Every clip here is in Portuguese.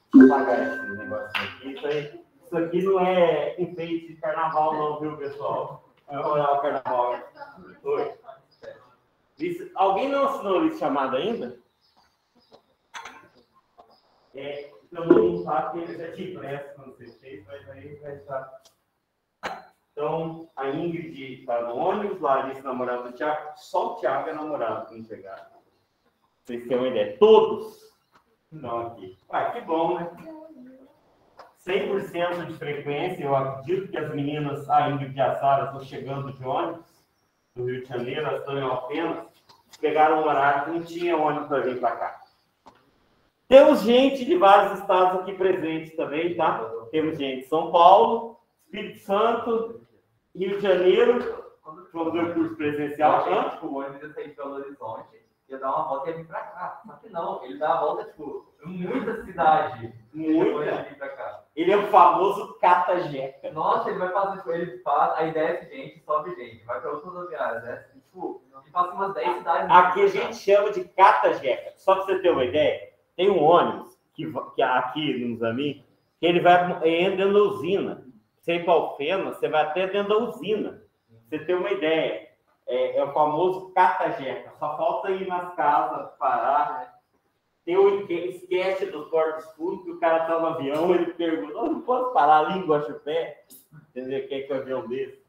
Deixa eu apagar esse negocinho aqui. Isso aqui não é enfeite de carnaval, não, viu, pessoal? Olha o carnaval. Oi. Alguém não assinou a lista chamada ainda? Eu não sabe que ele já te empresta quando você fez, mas aí vai estar. Então, a Ingrid está no ônibus, Larissa, namorada do Thiago. Só o Thiago é namorado quando chegar. Vocês têm uma ideia. Todos estão aqui. Ah, que bom, né? 100% de frequência. Eu acredito que as meninas, a Ingrid e a Sara, estão chegando de ônibus do Rio de Janeiro, elas estão em Alfenas. Pegaram um horário que não tinha ônibus para vir para cá. Temos gente de vários estados aqui presentes também, tá? Temos gente de São Paulo, Espírito Santo, Rio de Janeiro. Vamos ver o curso presencial. O ônibus ia sair de Belo Horizonte, ia dar uma volta e ia vir para cá. Só que não, ele dá a volta, tipo, em muita cidade. Muita. Vir para cá. Ele é o famoso cata-jeca. Nossa, ele vai fazer, tipo, ele faz, aí desce gente, sobe gente, vai para outras rodoviárias, né? Tipo, ele passa umas 10 cidades. Aqui a gente chama de cata-jeca. Só para você ter uma ideia, tem um ônibus que aqui nos amigos, que ele vai dentro da usina. Você ir para Alfenas, você vai até dentro da usina. Você tem uma ideia. É o famoso cata-jeca. Só falta ir nas casas, parar. Tem o esquete dos portos fundos, que o cara está no avião, ele pergunta, não posso parar a língua a pé? Entendeu? Que é o avião desse.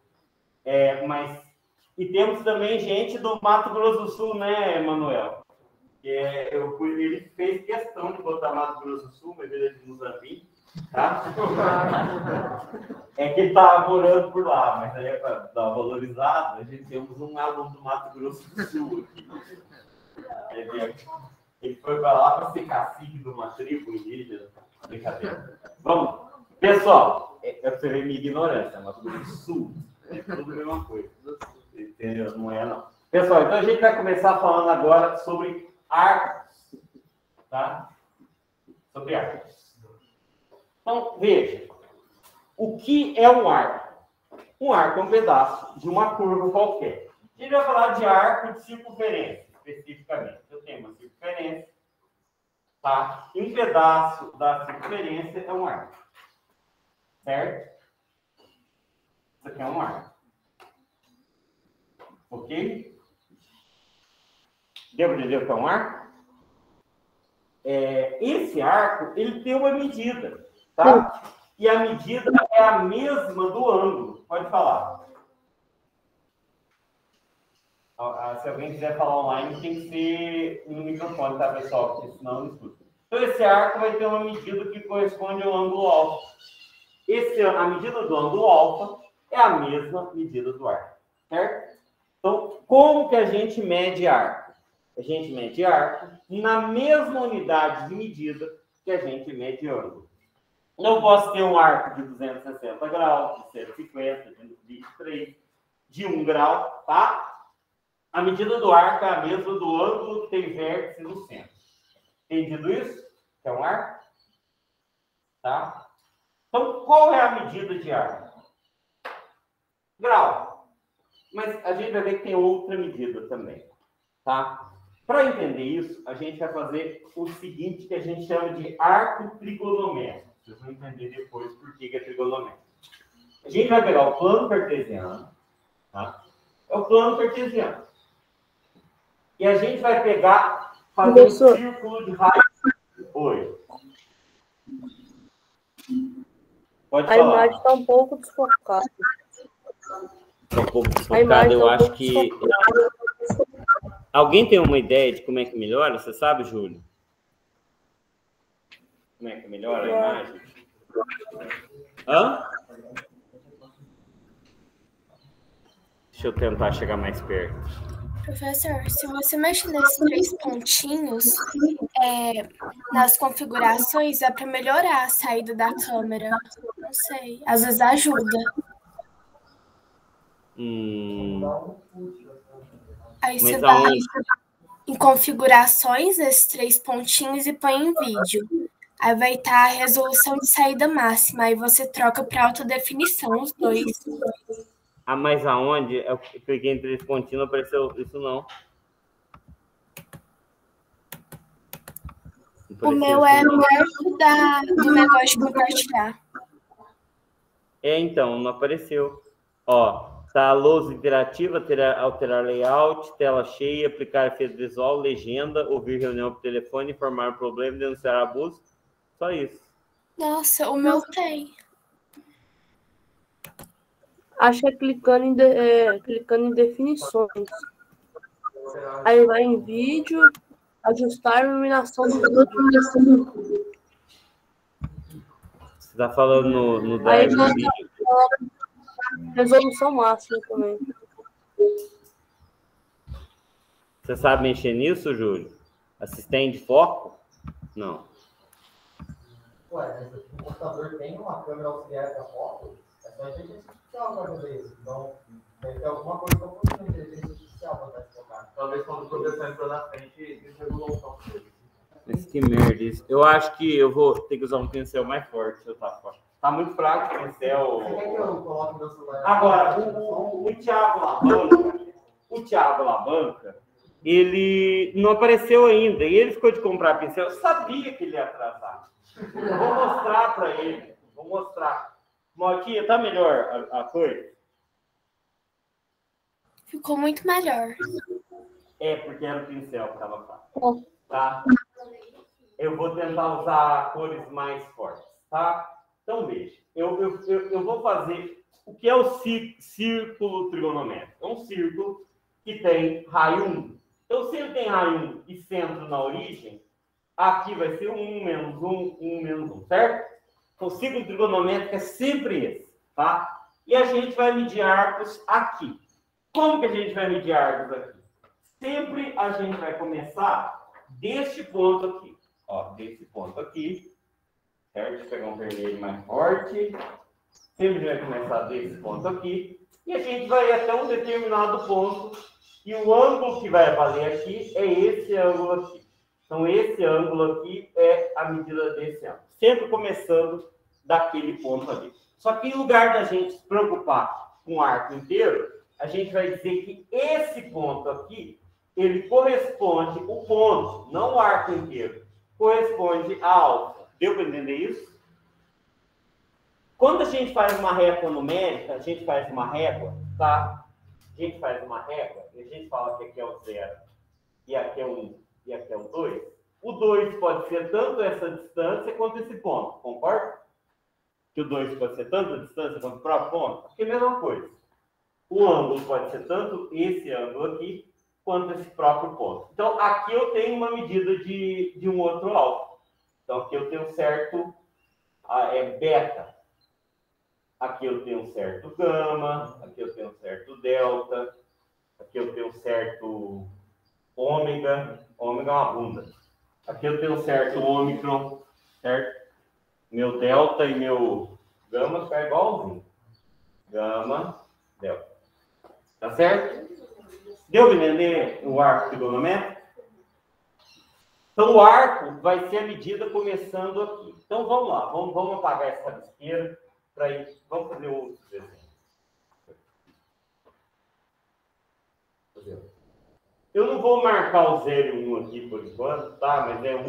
E temos também gente do Mato Grosso do Sul, né, Manuel? Ele fez questão de botar Mato Grosso do Sul, mas ele nos avisa, tá? É que ele estava morando por lá, mas aí é para dar uma valorizada, a gente temos um aluno do Mato Grosso do Sul aqui. Ele foi para lá para ser cacique de uma tribo indígena. Brincadeira. Vamos. Pessoal, é para você ver minha ignorância, Mato Grosso do Sul. É tudo a mesma coisa. Entendeu? Não é, não. Pessoal, então a gente vai começar falando agora sobre arcos. Tá? Sobre arcos. Então, veja. O que é um arco? Um arco é um pedaço de uma curva qualquer. A gente vai falar de arco de circunferência, especificamente. Eu tenho uma circunferência. Tá? E um pedaço da circunferência é um arco. Certo? Isso aqui é um arco. Ok? Deu para entender o que é um arco? Esse arco, ele tem uma medida, tá? E a medida é a mesma do ângulo. Pode falar. Se alguém quiser falar online, tem que ser no microfone, tá, pessoal? Porque senão não escuta. Então, esse arco vai ter uma medida que corresponde ao ângulo alfa. A medida do ângulo alfa é a mesma medida do arco, certo? Então, como que a gente mede arco? A gente mede arco na mesma unidade de medida que a gente mede ângulo. Eu posso ter um arco de 260 graus, de 150, de 23, de 1 grau, tá? A medida do arco é a mesma do ângulo que tem vértice no centro. Entendido isso? Que é um arco? Tá? Então, qual é a medida de arco? Grau. Mas a gente vai ver que tem outra medida também, tá? Para entender isso, a gente vai fazer o seguinte, que a gente chama de arco trigonométrico. Vocês vão entender depois por que é trigonométrico. A gente vai pegar o plano cartesiano, tá? É o plano cartesiano. E a gente vai fazer um círculo de raios. Oi. Pode falar. A imagem está um pouco desfocada. Está um pouco desfocada, eu acho que... Alguém tem uma ideia de como é que melhora? Você sabe, Júlio? Como é que melhora a imagem? Hã? Deixa eu tentar chegar mais perto. Professor, se você mexer nesses 3 pontinhos nas configurações, dá para melhorar a saída da câmera. Não sei, às vezes ajuda. Aí você vai em configurações, nesses 3 pontinhos e põe em vídeo. Aí vai estar a resolução de saída máxima. Aí você troca para alta definição os dois. Ah, mas aonde? Eu cliquei em 3 pontinhos, não apareceu isso não. O meu é perto do negócio de compartilhar. Então, não apareceu. Ó, tá a lousa interativa, alterar layout, tela cheia, aplicar efeito visual, legenda, ouvir reunião por telefone, informar o problema, denunciar abuso. Só isso. Nossa, o meu tem. Acho que é clicando em definições. Aí vai em vídeo, ajustar a iluminação do vídeo. Você tá falando no Aí drive do vai vídeo? resolução máxima também. Você sabe mexer nisso, Júlio? Assistente de foco? Não. Ué, o computador tem uma câmera auxiliar para foto? É só inteligência artificial para fazer isso. Então, deve ter alguma coisa que eu posso fazer inteligência artificial para estar focado. Talvez quando o professor entrou na frente, desregulou o foco dele. Mas que merda isso. Eu acho que eu vou ter que usar um pincel mais forte se eu tá forte. Tá muito fraco o pincel. Você quer que eu coloque meu celular? Agora, o Thiago Labanca, ele não apareceu ainda. E ele ficou de comprar pincel. Eu sabia que ele ia atrasar. Eu vou mostrar para ele. Vou mostrar. Motinha, tá melhor a coisa? Ficou muito melhor. É, porque era o pincel que estava fraco. Tá? Eu vou tentar usar cores mais fortes, tá? Então, veja. Eu vou fazer o que é o círculo trigonométrico. É um círculo que tem raio 1. Então, se ele tem raio 1 e centro na origem, aqui vai ser 1 menos 1, 1 menos 1, certo? Então, o círculo trigonométrico é sempre esse, tá? E a gente vai medir arcos aqui. Como que a gente vai medir arcos aqui? Sempre a gente vai começar deste ponto aqui. Ó, desse ponto aqui. Certo? Deixa eu pegar um vermelho mais forte. Sempre vai começar desse ponto aqui. E a gente vai até um determinado ponto. E o ângulo que vai valer aqui é esse ângulo aqui. Então, esse ângulo aqui é a medida desse ângulo. Sempre começando daquele ponto ali. Só que em lugar da gente se preocupar com o arco inteiro, a gente vai dizer que esse ponto aqui, ele corresponde, o ponto, não o arco inteiro, corresponde a alfa. Deu para entender isso? Quando a gente faz uma régua numérica, a gente faz uma régua, tá? A gente faz uma régua e a gente fala que aqui é o 0 e aqui é o 1 e aqui é o 2. O 2 pode ser tanto essa distância quanto esse ponto, concorda? Que o 2 pode ser tanto a distância quanto o próprio ponto? Acho que é a mesma coisa. O ângulo pode ser tanto esse ângulo aqui quanto esse próprio ponto. Então, aqui eu tenho uma medida de um outro alfa. Então, aqui eu tenho um certo beta. Aqui eu tenho um certo gama. Aqui eu tenho um certo delta. Aqui eu tenho um certo ômega. Ômega é uma bunda. Aqui eu tenho um certo ômicron, certo? Meu delta e meu gama ficam igualzinho. Gama, delta. Tá certo? Deu para entender o arco trigonométrico? Então, o arco vai ser a medida começando aqui. Então, vamos lá. Vamos apagar essa rabisqueira para ir. Vamos fazer outros exemplos. Eu não vou marcar o 0 e 1 aqui por enquanto, tá? Mas é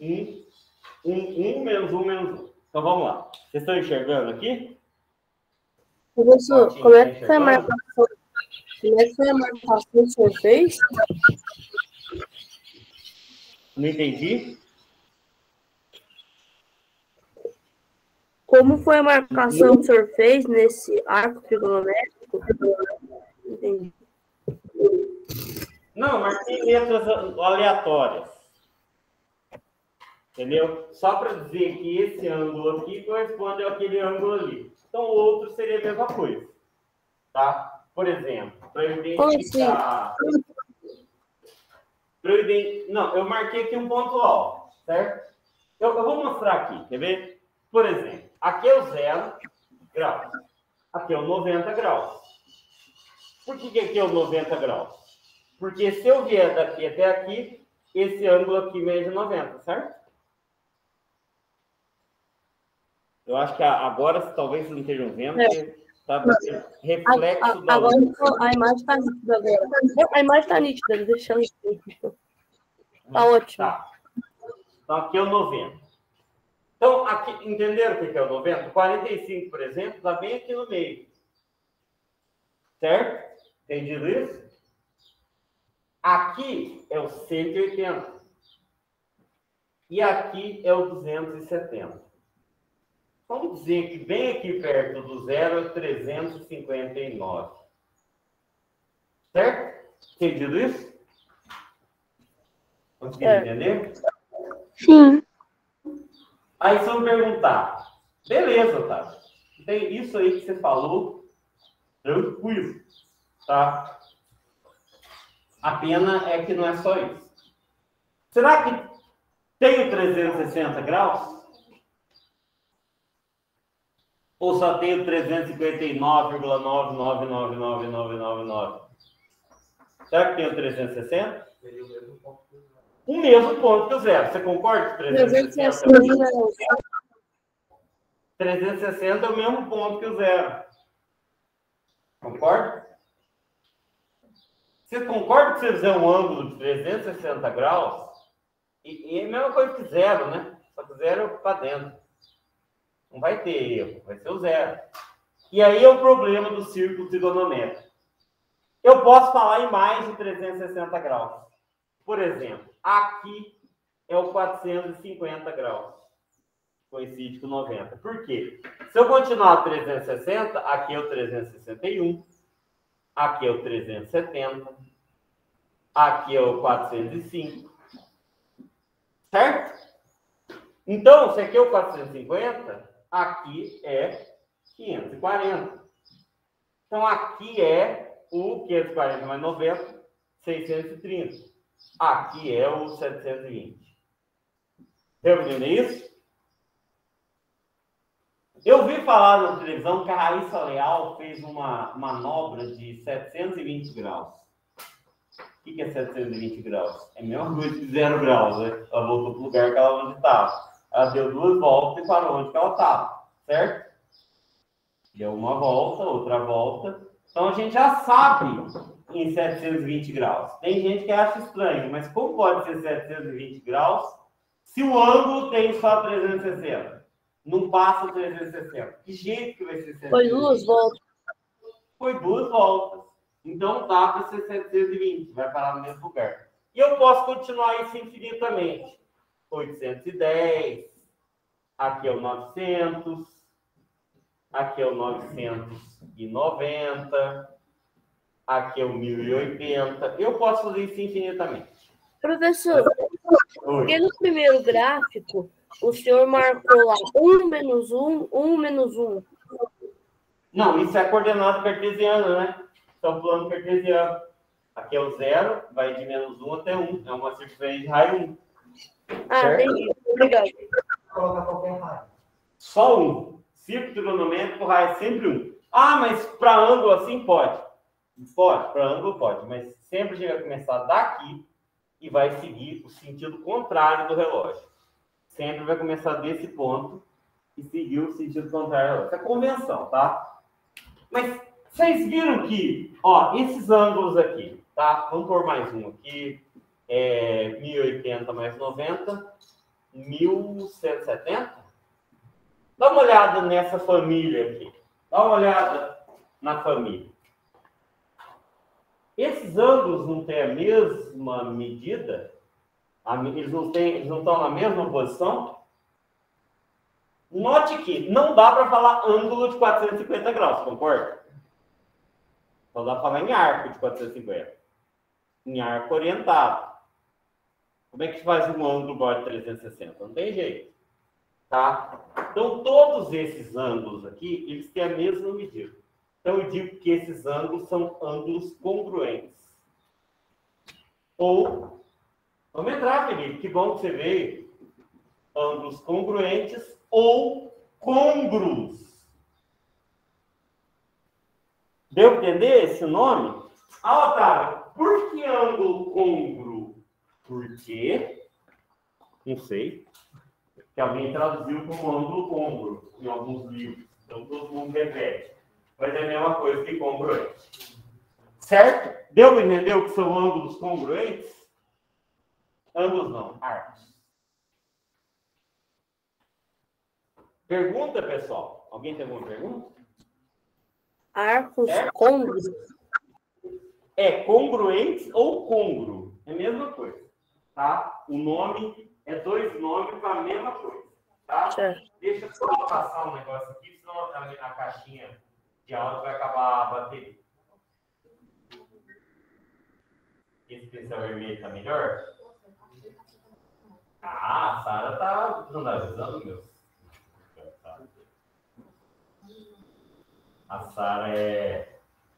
1 menos 1 menos 1. Então, vamos lá. Vocês estão enxergando aqui? Professor, como é que foi a marcação? Como é que foi a marcação que o senhor fez? Não entendi. Como foi a marcação que o senhor fez nesse arco trigonométrico? Entendi. Não, marquei letras aleatórias. Entendeu? Só para dizer que esse ângulo aqui corresponde àquele ângulo ali. Então, o outro seria a mesma coisa. Tá? Por exemplo, para eu identificar... Não, eu marquei aqui um ponto alto, certo? Eu vou mostrar aqui, quer ver? Por exemplo, aqui é o 0 graus. Aqui é o 90 graus. Por que aqui é o 90 graus? Porque se eu vier daqui até aqui, esse ângulo aqui mede 90, certo? Eu acho que agora talvez não estejam vendo, porque tá reflexo da agora luz. a imagem está nítida agora. A imagem está nítida, deixando. Tá ótimo. Tá. Então, aqui é o 90. Então, aqui, entenderam o que é o 90? 45, por exemplo, está bem aqui no meio. Certo? Entendido isso? Aqui é o 180. E aqui é o 270. Vamos dizer que bem aqui perto do zero é 359. Certo? Entendido isso? Conseguiram entender? Sim. Aí, se eu perguntar, beleza, tá? Tem isso aí que você falou, tranquilo, tá? A pena é que não é só isso. Será que tem o 360 graus? Ou só tem o 359,9999999? Será que tem o 360? Seria o mesmo ponto que o zero. O mesmo ponto que o zero. Você concorda com 360? 360 é o mesmo ponto que o zero. Concorda? Você concorda que você fizer um ângulo de 360 graus? E é a mesma coisa que zero, né? Só que zero é para dentro. Não vai ter erro, vai ser o zero. E aí é o problema do círculo trigonométrico. Eu posso falar em mais de 360 graus. Por exemplo, aqui é o 450 graus. Coincide com 90. Por quê? Se eu continuar 360, aqui é o 361, aqui é o 370, aqui é o 405. Certo? Então, se aqui é o 450, aqui é 540. Então, aqui é o 540 mais 90, 630. Aqui é o 720. Estão entendendo isso? Eu vi falar na televisão que a Raíssa Leal fez uma manobra de 720 graus. O que é 720 graus? É a mesma coisa que 0 graus, né? Ela voltou para o lugar que ela onde estava. Ela deu 2 voltas e parou onde ela estava, certo? Deu uma volta, outra volta. Então, a gente já sabe em 720 graus. Tem gente que acha estranho, mas como pode ser 720 graus se o ângulo tem só 360? Não passa 360. Que jeito que vai ser 720? Foi 2 voltas. Foi 2 voltas. Então, dá para ser 720. Vai parar no mesmo lugar. E eu posso continuar isso infinitamente. 810. Aqui é o 900. Aqui é o 990. Aqui é o 1080. Eu posso fazer isso infinitamente. Professor, porque no primeiro gráfico, o senhor marcou lá 1 menos 1, 1 menos 1. Não, isso é coordenada cartesiana, né? Então, plano cartesiano. Aqui é o 0, vai de menos 1 até 1. É uma circunferência de raio 1. Ah, entendi. Obrigado. Colocar qualquer raio. Só 1. Círculo trigonométrico, raio é sempre 1. Ah, mas para ângulo assim pode. Pode, para ângulo pode. Mas sempre a gente vai começar daqui e vai seguir o sentido contrário do relógio. Sempre vai começar desse ponto e seguir o sentido contrário do relógio. Isso é convenção, tá? Mas vocês viram que, ó, esses ângulos aqui, tá? Vamos pôr mais um aqui. 1080 mais 90, 1170. Dá uma olhada nessa família aqui. Dá uma olhada na família. Esses ângulos não têm a mesma medida? Eles não estão na mesma posição? Note que não dá para falar ângulo de 450 graus, concorda? Só dá para falar em arco de 450. Em arco orientado. Como é que faz um ângulo igual de 360? Não tem jeito. Tá? Então, todos esses ângulos aqui, eles têm a mesma medida. Então, eu digo que esses ângulos são ângulos congruentes. Ou, vamos entrar, Felipe, que bom que você veio. Ângulos congruentes ou côngruos. Deu para entender esse nome? Ah, Otávio, por que ângulo côngruo? Por quê? Não sei. Que alguém traduziu como ângulo côngruo em alguns livros. Então, todo mundo repete. Mas é a mesma coisa que congruente. Certo? Deu para entender o que são ângulos congruentes? Ângulos não, arcos. Pergunta, pessoal. Alguém tem alguma pergunta? Arcos congruos. É congruentes ou congruo? É a mesma coisa, tá? O nome é 2 nomes para a mesma coisa, tá? Certo. Deixa eu só passar um negócio aqui, senão a caixinha de áudio vai acabar a bateria. Esse pincel vermelho tá melhor? Ah, a Sara tá analisando meus. A Sara é.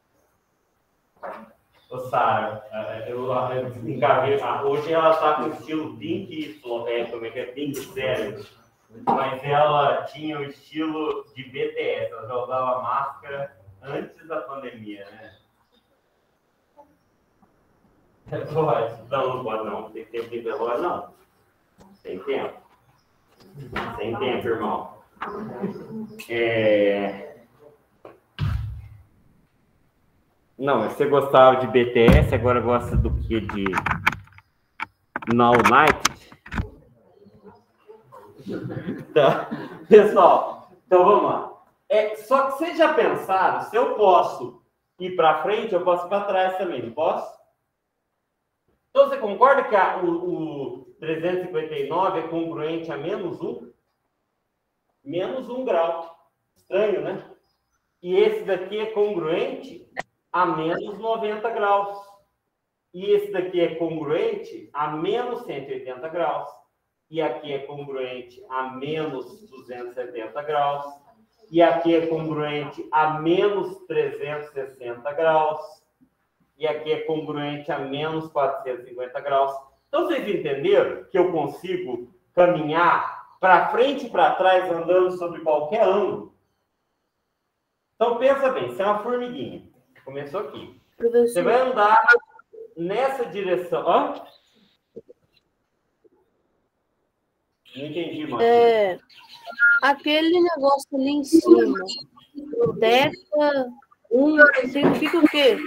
Ô, Sara, eu encarguei. Hoje ela tá com o estilo Pink, como é que é? Pink Zero. Mas ela tinha o estilo de BTS, ela já usava máscara antes da pandemia, né? Não pode não, tem tempo de velório, não. Tem tempo. Tem tempo, irmão. Não, você gostava de BTS, agora gosta do que? De Now United? Tá. Pessoal, então vamos lá. Só que vocês já pensaram, se eu posso ir para frente, eu posso ir para trás também, não posso? Então você concorda que o 359 é congruente a -1? -1 grau. Estranho, né? E esse daqui é congruente a -90 graus. E esse daqui é congruente a -180 graus. E aqui é congruente a -270 graus. E aqui é congruente a -360 graus. E aqui é congruente a -450 graus. Então, vocês entenderam que eu consigo caminhar para frente e para trás andando sobre qualquer ângulo? Então, pensa bem, você é uma formiguinha. Começou aqui. Você vai andar nessa direção. Ó. Não entendi, Marcos. Aquele negócio ali em cima. Beta 1 significa o quê?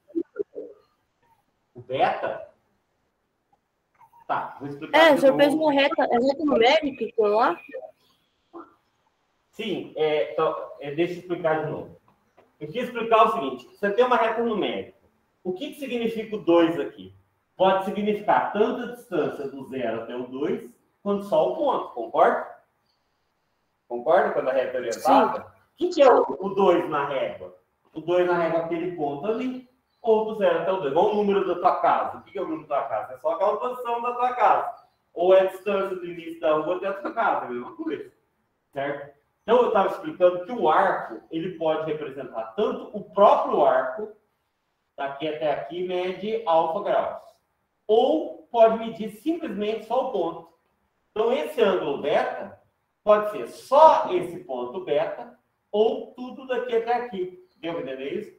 O beta? Tá, vou explicar. O senhor fez uma reta numérica por lá? Sim, deixa eu explicar de novo. Eu quis explicar o seguinte: você tem uma reta numérica. O que significa o 2 aqui? Pode significar tanto a distância do 0 até o 2, quanto só o ponto, concorda? Concorda quando a reta é orientada? O que é o 2 na régua? O 2 na régua é aquele ponto ali, ou do 0 até o 2. Igual o número da tua casa. O que é o número da tua casa? É só aquela posição da tua casa. Ou é a distância do início da rua até a tua casa, é a mesma coisa. Certo? Então, eu estava explicando que o arco, ele pode representar tanto o próprio arco, daqui até aqui, mede alfa graus. Ou pode medir simplesmente só o ponto. Então, esse ângulo beta pode ser só esse ponto beta, ou tudo daqui até aqui. Deu para entender isso?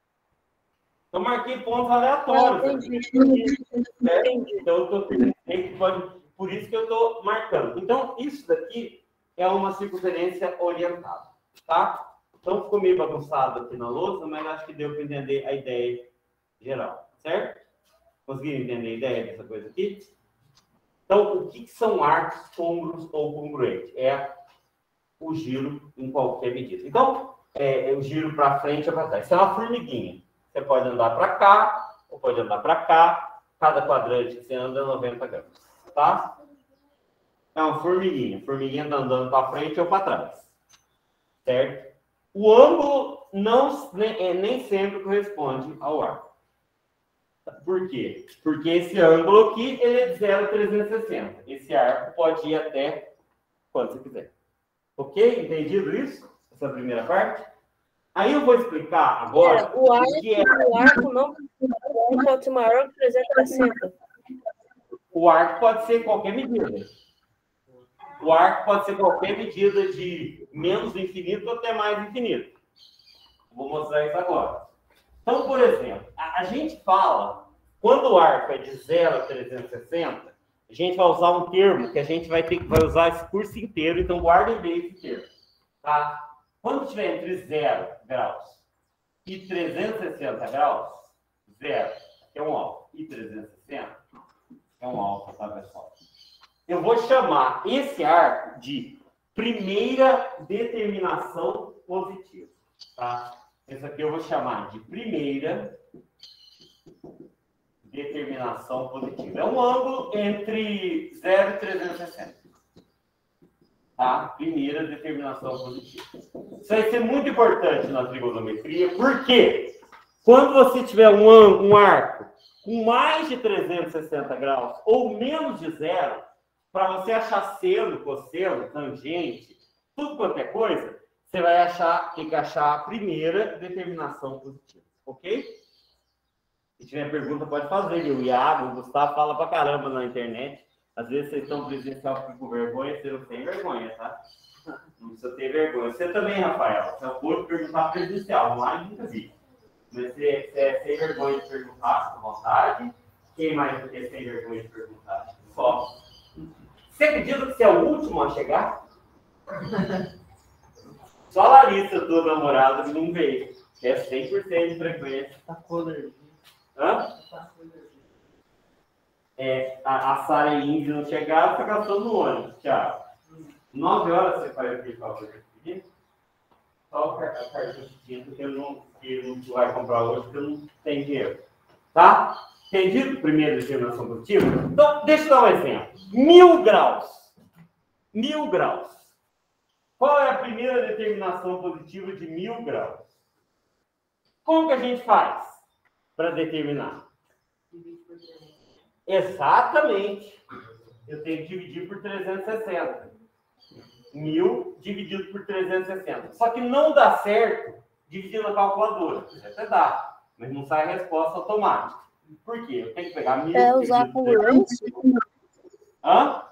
Eu marquei pontos aleatórios. Entendi. Então, eu estou por isso que eu estou marcando. Então, isso daqui é uma circunferência orientada, tá? Então, ficou meio bagunçado aqui na lousa, mas acho que deu para entender a ideia geral, certo? Conseguiram entender a ideia dessa coisa aqui? Então, o que são arcos côngruos ou congruentes? É o giro em qualquer medida. Então, o giro para frente ou para trás. Isso é uma formiguinha. Você pode andar para cá, ou pode andar para cá. Cada quadrante que você anda é 90 graus, tá? É uma formiguinha. Formiguinha andando para frente ou para trás. Certo? O ângulo nem sempre corresponde ao arco. Por quê? Porque esse ângulo aqui, ele é de 0 a 360. Esse arco pode ir até quando você quiser. Ok? Entendido isso? Essa primeira parte? Aí eu vou explicar agora o arco não pode ser maior que 360. O arco pode ser qualquer medida. O arco pode ser qualquer medida de menos infinito até mais infinito. Vou mostrar isso agora. Então, por exemplo, a gente fala, quando o arco é de 0 a 360, a gente vai usar um termo que a gente vai usar esse curso inteiro, então guardem bem esse termo. Tá? Quando tiver entre 0 graus e 360 graus, 0 é um alfa e 360 é um alfa, tá, pessoal? Eu vou chamar esse arco de primeira determinação positiva. Tá? Essa aqui eu vou chamar de primeira determinação positiva. É um ângulo entre 0 e 360. Tá? Primeira determinação positiva. Isso vai ser muito importante na trigonometria, porque quando você tiver um arco com mais de 360 graus ou menos de zero, para você achar seno, cosseno, tangente, tudo quanto é coisa, você vai ter que achar a primeira determinação positiva. Ok? Se tiver pergunta, pode fazer. O Iago, o Gustavo fala pra caramba na internet. Às vezes vocês estão presencial com vergonha, você não tem vergonha, tá? Não precisa ter vergonha. Você também, Rafael. Você pode perguntar presencial, online nunca vi. Mas você é sem vergonha de perguntar, à vontade. Quem mais do que sem vergonha de perguntar? Só. Você acredita que você é o último a chegar? Só a Larissa, tua namorada, que não veio. Que é 100% de frequência. Tá com alergia. Hã? A Sara e a Indy não chegaram, tá gastando no ônibus, Thiago. 9 horas você faz aqui para fazer. Só a carta de tinta que não vai comprar hoje, porque eu não tenho dinheiro. Tá? Entendido? Primeira determinação positiva? Então, deixa eu dar um exemplo. 1000 graus. 1000 graus. Qual é a primeira determinação positiva de 1000 graus? Como que a gente faz para determinar? Exatamente. Eu tenho que dividir por 360. 1000 dividido por 360. Só que não dá certo dividir na calculadora. Até dá, mas não sai a resposta automática. Por quê? Eu tenho que pegar 1000. É usar a congruência? Hã?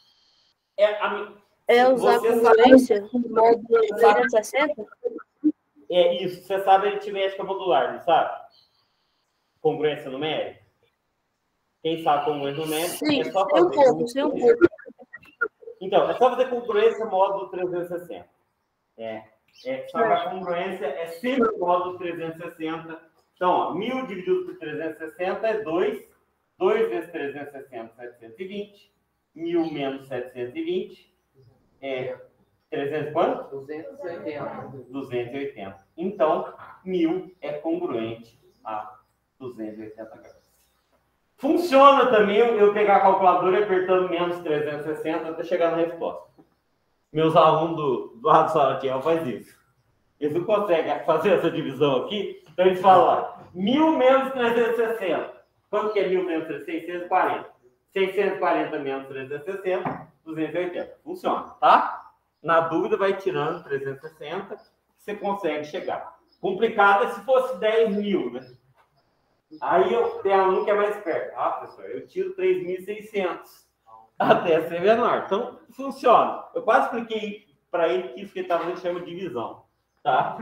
É usar a congruência? Módulo 360? É isso. Você sabe aritmética modular, não sabe? Congruência numérica? Quem sabe congruência numérica? Sim, é só fazer sei um pouco. Então, é só fazer congruência módulo 360. Só a congruência é sempre módulo 360. Então, ó, 1000 dividido por 360 é 2. 2 vezes 360, 720. 1000 menos 720 é 300 quanto? 280. 280. Então, 1000 é congruente a 280 graus. Funciona também eu pegar a calculadora e apertando menos 360 até chegar na resposta. Meus alunos do lado do Salatiel fazem isso. Eles não conseguem fazer essa divisão aqui, então eles falam lá, 1000 menos 360. Quanto que é 1000 menos 640? 640 menos 360, 280. Funciona, tá? Na dúvida, vai tirando 360, você consegue chegar. Complicado é se fosse 10.000, né? Aí tem aluno que é mais perto. Ah, professor, eu tiro 3.600 até ser menor. Então, funciona. Eu quase expliquei para ele que isso que ele está fazendo chama divisão. Tá?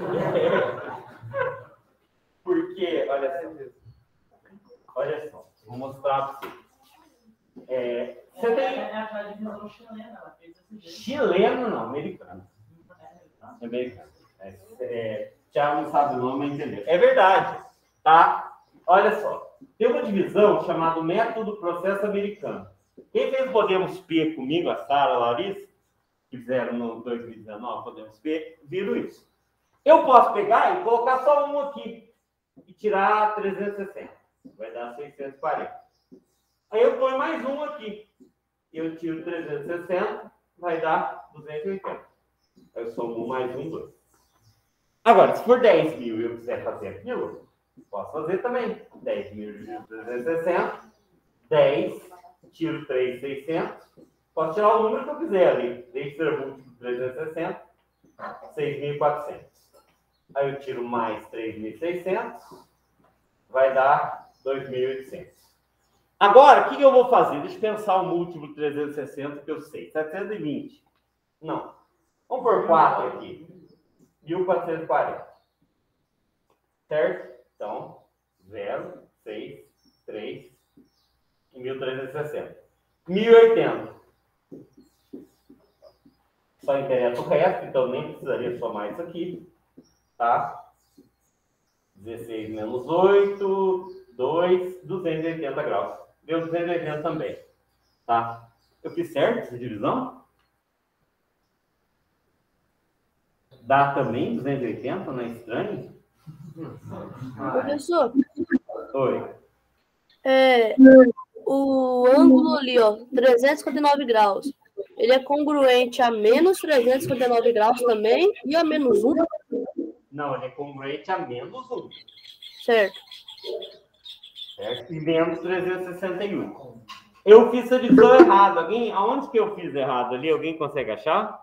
Porque, olha só, vou mostrar para você. Você tem... a divisão chilena, ela fez esse jeito. Chileno não, americano. Americano. Thiago não sabe o nome, mas entendeu. É verdade, tá? Olha só, tem uma divisão chamada método processo americano. Quem fez Podemos P comigo, a Sara, a Larissa, que fizeram no 2019, Podemos P, viram isso. Eu posso pegar e colocar só um aqui e tirar 360. Vai dar 640. Aí eu ponho mais um aqui. Eu tiro 360, vai dar 280. Aí eu somo mais um, 2. Agora, se for 10.000 e eu quiser fazer aquilo, posso fazer também. 10.000 dividido 360, 10, tiro 3.600. Posso tirar o número que eu quiser ali. 10 múltiplo 360, 6.400. Aí eu tiro mais 3.600, vai dar 2.800. Agora, o que eu vou fazer? Deixa eu pensar o múltiplo de 360 que eu sei. 720. Não. Vamos por 4 aqui. 1.440. Certo? Então, 0, 6, 3 e 1.360. 1.080. Só interessa o resto, então nem precisaria somar isso aqui. Tá? 16 menos 8, 2, 280 graus. Deu 280 também. Tá? Eu fiz certo essa divisão? Dá também 280, não é estranho? Professor, Oi. o ângulo ali, ó, 359 graus, ele é congruente a menos 359 graus também e a menos 1? Não, ele é congruente a menos 1. Certo. Certo? E menos 361. Eu fiz a divisão errada. Aonde que eu fiz errado ali? Alguém consegue achar?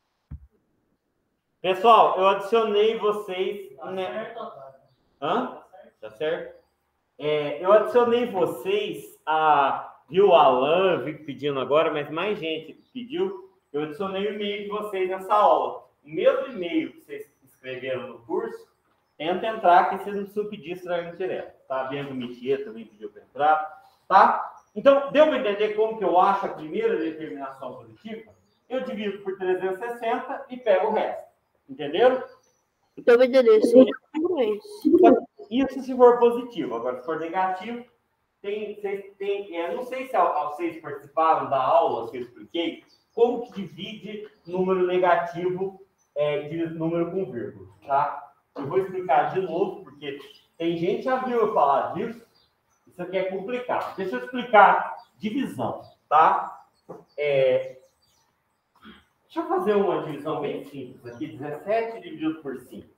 Pessoal, eu adicionei vocês... né? Hã? Tá certo? Eu adicionei vocês viu o Alan, vi pedindo agora, mas mais gente pediu. Eu adicionei o e-mail de vocês nessa aula. O mesmo e-mail que vocês escreveram no curso, tenta entrar, que vocês não precisam pedir isso direto. Tá? Bianca Mitier também pediu para entrar. Tá? Então, deu para entender como que eu acho a primeira determinação positiva? Eu divido por 360 e pego o resto. Entenderam? Então, eu vou entender, sim. Isso se for positivo. Agora, se for negativo, não sei se vocês participaram da aula que eu expliquei, como que divide número negativo de número com vírgula, tá? Eu vou explicar de novo, porque tem gente que já viu eu falar disso. Isso aqui é complicado. Deixa eu explicar divisão, tá? Deixa eu fazer uma divisão bem simples aqui. 17 dividido por 5.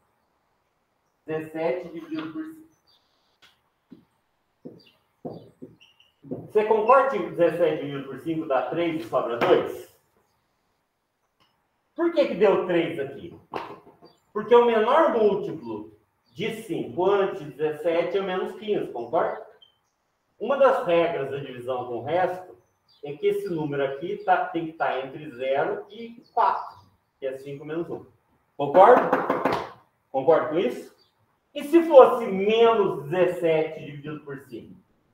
17 dividido por 5. Você concorda que 17 dividido por 5 dá 3 e sobra 2? Por que deu 3 aqui? Porque o menor múltiplo de 5 antes de 17 é o menos 15, concorda? Uma das regras da divisão com o resto é que esse número aqui tem que estar entre 0 e 4, que é 5 menos 1. Concorda? Concorda com isso? E se fosse menos 17 dividido por 5?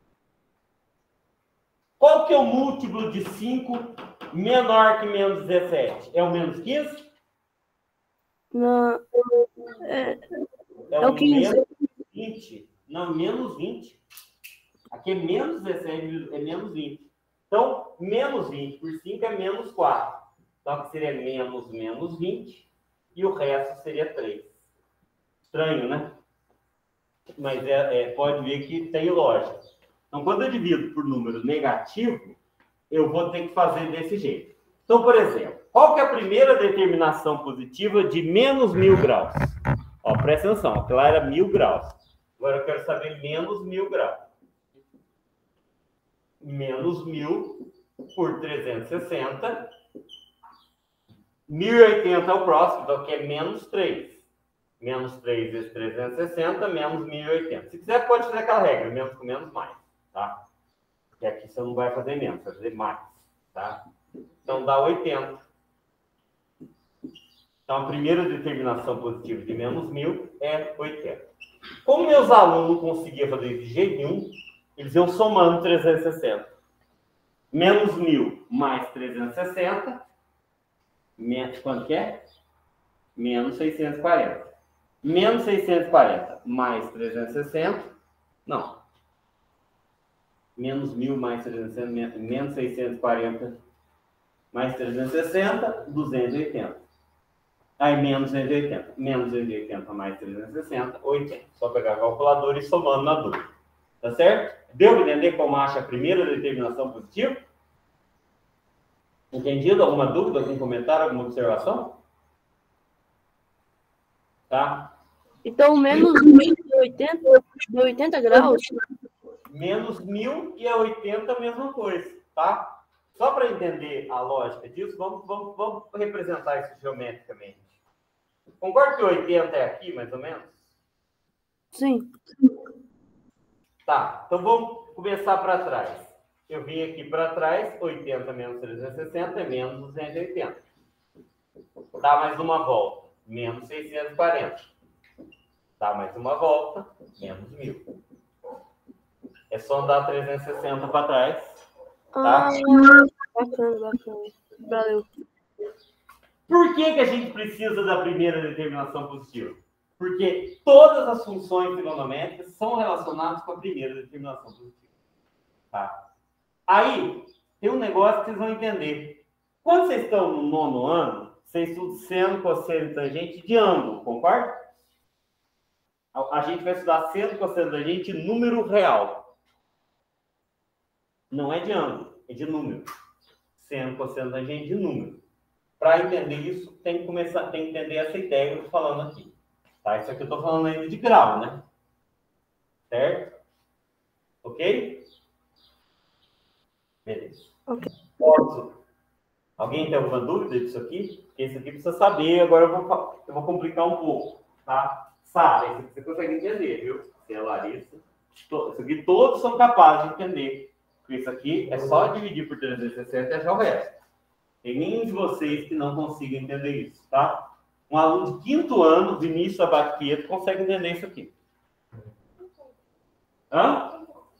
Qual que é o múltiplo de 5 menor que menos 17? É o menos 15? Não. É o 15. Menos 20. Não, menos 20. Aqui é menos 17, é menos 20. Então, menos 20 por 5 é menos 4. Então, aqui seria menos 20. E o resto seria 3. Estranho, né? Mas pode ver que tem lógica. Então, quando eu divido por número negativo, eu vou ter que fazer desse jeito. Então, por exemplo, qual que é a primeira determinação positiva de menos 1000 graus? Ó, presta atenção, aquela era 1000 graus. Agora eu quero saber menos 1000 graus. Menos 1000 por 360. 1080 é o próximo, então aqui é menos 3. Menos 3 vezes 360, menos 1080. Se quiser, pode fazer aquela regra, menos com menos mais, tá? Porque aqui você não vai fazer menos, vai fazer mais, tá? Então dá 80. Então a primeira determinação positiva de menos 1000 é 80. Como meus alunos não conseguiam fazer isso de jeito nenhum, eles iam somando 360. Menos 1000 mais 360. Quanto que é? Menos 640. Menos 640 mais 360. Não. Menos 1000 mais 360. Menos 640 mais 360. 280. Aí menos 280. Menos 280 mais 360. 80. Só pegar a calculadora e somando na dúvida. Tá certo? Deu para entender como acha a primeira determinação positiva? Entendido? Alguma dúvida? Algum comentário? Alguma observação? Tá? Então, menos 1080 graus? Menos 1000 e a 80 a mesma coisa, tá? Só para entender a lógica disso, vamos representar isso geometricamente. Concorda que 80 é aqui, mais ou menos? Sim. Tá, então vamos começar para trás. Eu vim aqui para trás, 80 menos 360 é menos 280. Dá mais uma volta, menos 640. Dá mais uma volta, menos 1000. É só andar 360 para trás. Tá? Bacana. Valeu. Por que a gente precisa da primeira determinação positiva? Porque todas as funções trigonométricas são relacionadas com a primeira determinação positiva. Tá? Aí, tem um negócio que vocês vão entender. Quando vocês estão no 9º ano, você estuda seno, cosseno e tangente de ângulo, concorda? A gente vai estudar seno, cosseno e tangente número real. Não é de ângulo, é de número. Seno, cosseno e tangente de número. Para entender isso, tem que entender essa ideia que eu estou falando aqui. Tá? Isso aqui eu estou falando ainda de grau, né? Certo? Ok? Beleza. Ok. Posso? Alguém tem alguma dúvida disso aqui? Porque isso aqui precisa saber, agora eu vou complicar um pouco, tá? Sara, isso aqui você consegue entender, viu? Você é Larissa. Isso aqui todos são capazes de entender. Porque isso aqui é só dividir por 360 e achar o resto. Tem nenhum de vocês que não consiga entender isso, tá? Um aluno de 5º ano, Vinícius Abaqueto, consegue entender isso aqui. Hã?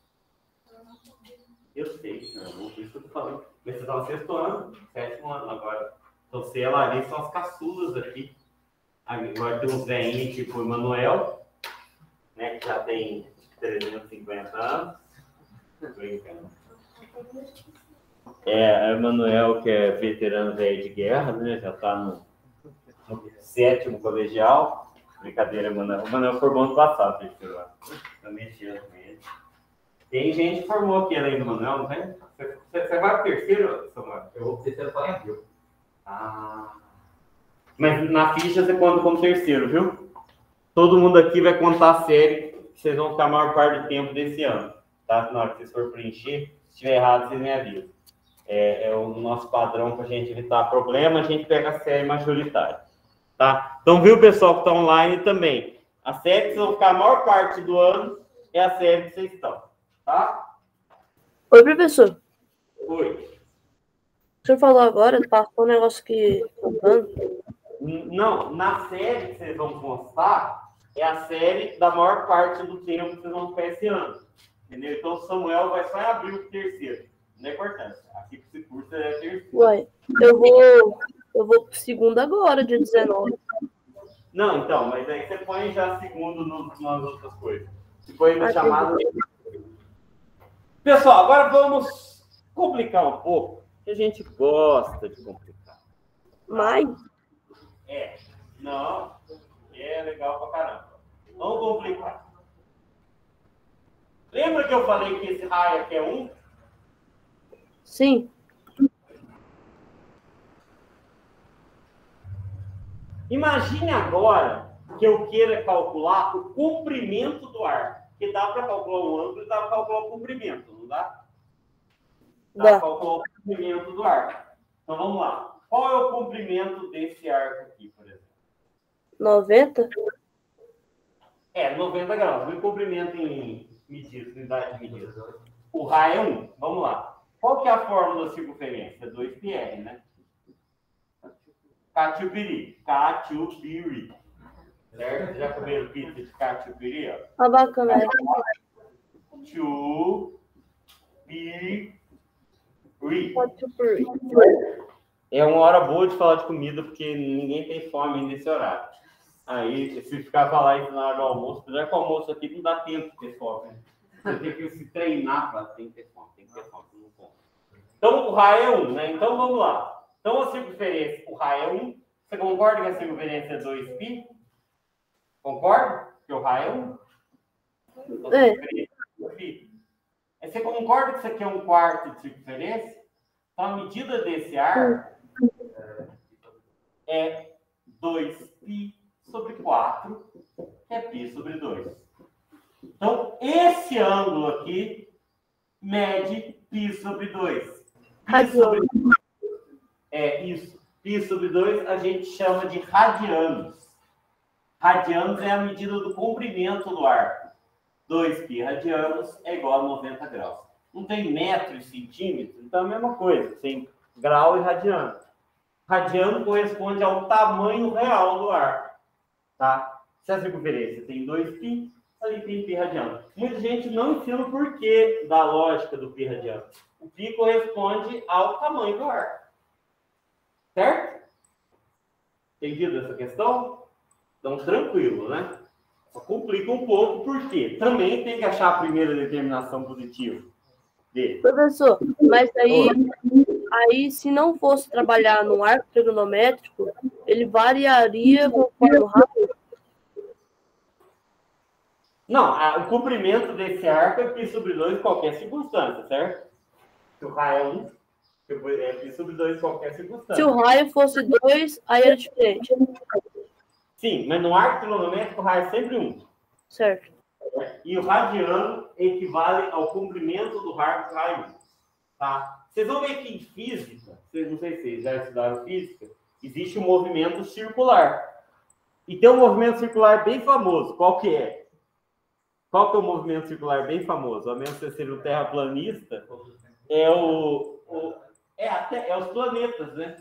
Eu sei, não, isso que eu tô falando. Mas você está no 6º ano, 7º ano agora. Então você e a Larissa são as caçulas aqui. Agora tem uns velhinhos tipo o Emanuel, né, que já tem 350 anos. Brincando. A Emanuel, que é veterano velho de guerra, né, já está no 7º colegial. Brincadeira, Emanuel. O Emanuel formou ano passado, terceiro ano. Também tinha com ele. Tem gente que formou aqui além do Manuel, não tem? Você vai para o 3º, Samuel? Eu vou para o 3º só em abril. Mas na ficha você conta como 3º, viu? Todo mundo aqui vai contar a série que vocês vão ficar a maior parte do tempo desse ano. Tá? Na hora que vocês forem preencher, se estiver errado, vocês me avisam. É o nosso padrão para a gente evitar problema, a gente pega a série majoritária. Tá? Então, viu, pessoal que está online também? A série que vocês vão ficar a maior parte do ano é a série que vocês estão. Tá? Oi, professor. Oi. O senhor falou agora, passou um negócio que... Não, na série que vocês vão constar, é a série da maior parte do tempo que vocês vão ficar esse ano. Entendeu? Então, o Samuel vai só em abril para o 3º. Não é importante. Aqui para esse curso é 3º. Ué, eu vou para o 2º agora, dia 19. Não, então, mas aí você põe já 2º nas outras coisas. Você põe no chamado... Pessoal, agora vamos complicar um pouco, que a gente gosta de complicar. Mas? Não, é legal pra caramba. Vamos complicar. Lembra que eu falei que esse raio aqui é 1? Sim. Imagine agora que eu queira calcular o comprimento do ar. Que dá para calcular o ângulo e dá para calcular o comprimento, não dá? Dá para calcular o comprimento do arco. Então vamos lá. Qual é o comprimento desse arco aqui, por exemplo? 90? 90 graus. O comprimento em medidas, unidade de medida. O raio é 1. Vamos lá. Qual que é a fórmula da circunferência? 2πr, né? Catiupiri. Catiupiri. Certo? Já comeram pizza de catiupiri? Ó, bacana. Catiupiri. Catiupiri. É uma hora boa de falar de comida, porque ninguém tem fome nesse horário. Aí, se ficar falar isso na hora do almoço, apesar que o almoço aqui não dá tempo de ter fome. Né? Você tem que se treinar para ter fome. Tem que ter fome, não come. Então, o raio é 1, né? Então, vamos lá. Então, a circunferência, o raio é 1. Você concorda que a circunferência é 2π? Concorda? Que o raio é 1? Então, a circunferência é 2π. Aí, você concorda que isso aqui é 1/4 de circunferência? Então, a medida desse arco é 2π sobre 4, que é π sobre 2. Então, esse ângulo aqui mede π sobre 2. Π sobre 2. Isso. Π sobre 2 a gente chama de radianos. Radianos é a medida do comprimento do arco. 2π radianos é igual a 90 graus. Não tem metro e centímetro, então é a mesma coisa. Tem grau e radiano. Radiano corresponde ao tamanho real do arco. Tá? Se a circunferência tem 2π, ali tem π radiano. Muita gente não ensina o porquê da lógica do π radiano. O π corresponde ao tamanho do arco. Certo? Entendido essa questão? Então, tranquilo, né? Só complica um pouco, porque também tem que achar a primeira determinação positiva dele. Professor, mas aí se não fosse trabalhar no arco trigonométrico, ele variaria conforme o raio? Não, o comprimento desse arco é π sobre 2 em qualquer circunstância, certo? Se o raio é 1, é π sobre 2 em qualquer circunstância. Se o raio fosse 2, aí era diferente. Sim, mas no arco trigonométrico o raio é sempre 1. Certo. E o radiano equivale ao comprimento do raio 1. Tá? Vocês vão ver que em física, não sei se vocês já estudaram física, existe um movimento circular. E tem um movimento circular bem famoso. Qual que é? Qual que é o movimento circular bem famoso? A menos que você seja um terraplanista, é os planetas, né?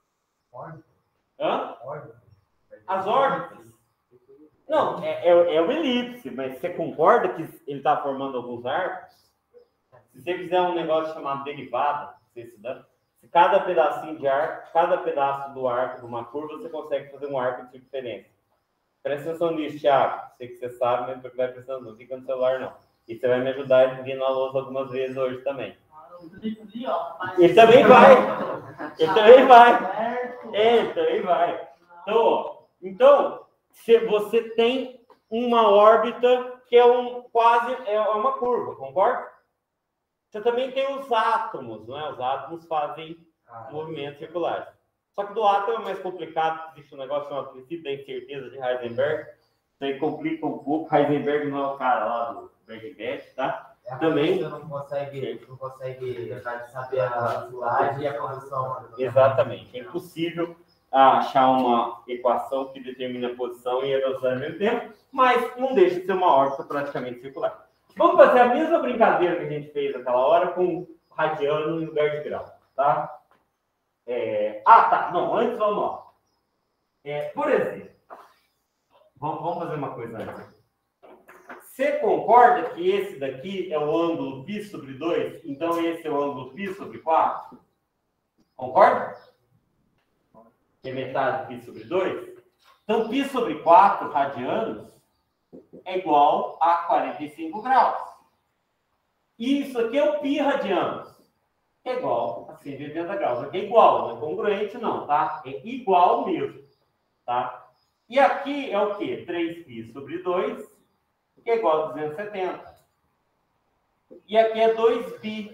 Hã? As órbitas. Não, é o elipse, mas você concorda que ele está formando alguns arcos? Se você fizer um negócio chamado derivada, se cada pedacinho de arco, cada pedaço do arco de uma curva, você consegue fazer um arco de circunferência. Presta atenção nisso, Thiago. Sei que você sabe, mas não vai prestando, não fica no celular, não. E você vai me ajudar a vir na lousa algumas vezes hoje também. Ele também vai. Ele também vai. Ele também vai. Então, você tem uma órbita que é quase uma curva, concorda? Você também tem os átomos, não é? Os átomos fazem movimentos circulares. Só que do átomo é mais complicado, existe um negócio chamado princípio da incerteza de Heisenberg. Isso aí complica um pouco. Heisenberg não é o cara lá do Bergman, tá? Também. Você não consegue saber a velocidade e a posição. Exatamente. É impossível achar uma equação que determine a posição e a velocidade ao mesmo tempo, mas não deixa de ser uma órbita praticamente circular. Vamos fazer a mesma brincadeira que a gente fez naquela hora com o radiano em lugar de grau, tá? Tá. Não, antes vamos lá. Por exemplo, vamos fazer uma coisa antes. Você concorda que esse daqui é o ângulo π sobre 2? Então esse é o ângulo π sobre 4? Concorda? Que é metade de π sobre 2? Então π sobre 4 radianos é igual a 45 graus. E isso aqui é o π radianos. É igual a 180 graus. Aqui é igual, não é congruente não, tá? É igual mesmo, tá? E aqui é o quê? 3π sobre 2, que é igual a 270. E aqui é 2π.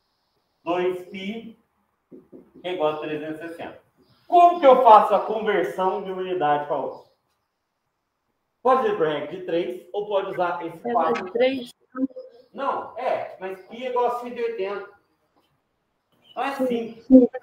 2π é igual a 360. Como que eu faço a conversão de uma unidade para outra? Pode ir para a regra de 3 ou pode usar esse 4. De 3? Não, mas π é igual a 180. Então é simples.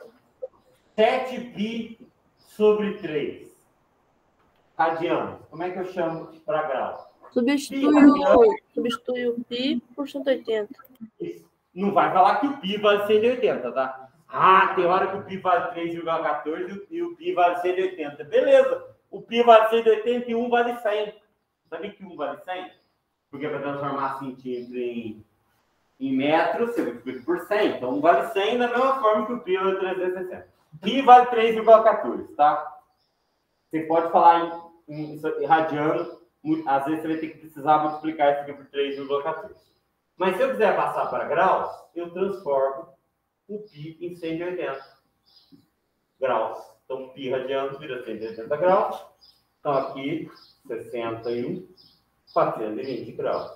7π sobre 3. Radianos. Como é que eu chamo para grau? Substitui o π por 180. Isso. Não vai falar que o π vale 180, tá? Tem hora que o π vale 3,14 e o π vale 180. Beleza. O π vale 180 e 1 vale 100. Sabia que 1 vale 100? Porque para transformar centímetro em metros, você multiplica por 100. Então, 1 vale 100 da mesma forma que o π vale 360. π vale 3,14, tá? Você pode falar em radiano, às vezes você vai ter que precisar multiplicar isso aqui por 3,14. Mas se eu quiser passar para graus, eu transformo o π em 180 graus. Então, π radianos vira 180 graus. Então, aqui, 61, 420 graus.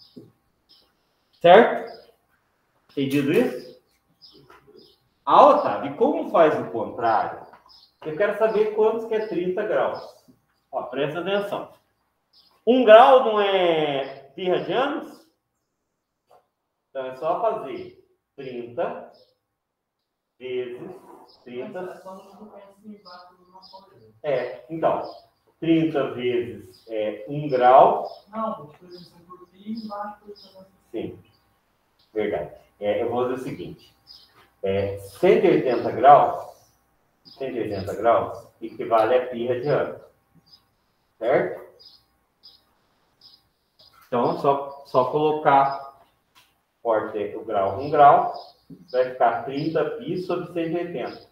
Certo? Entendido isso? Otávio, e como faz o contrário? Eu quero saber quantos que é 30 graus. Ó, presta atenção. 1 grau não é π radianos? Então, é só fazer 30 vezes 30. Então, 30 vezes 1 grau. Não, sim, verdade. Eu vou fazer o seguinte. 180 graus equivale a π radiano. Certo? Então, só colocar o grau 1 grau, vai ficar 30π sobre 180.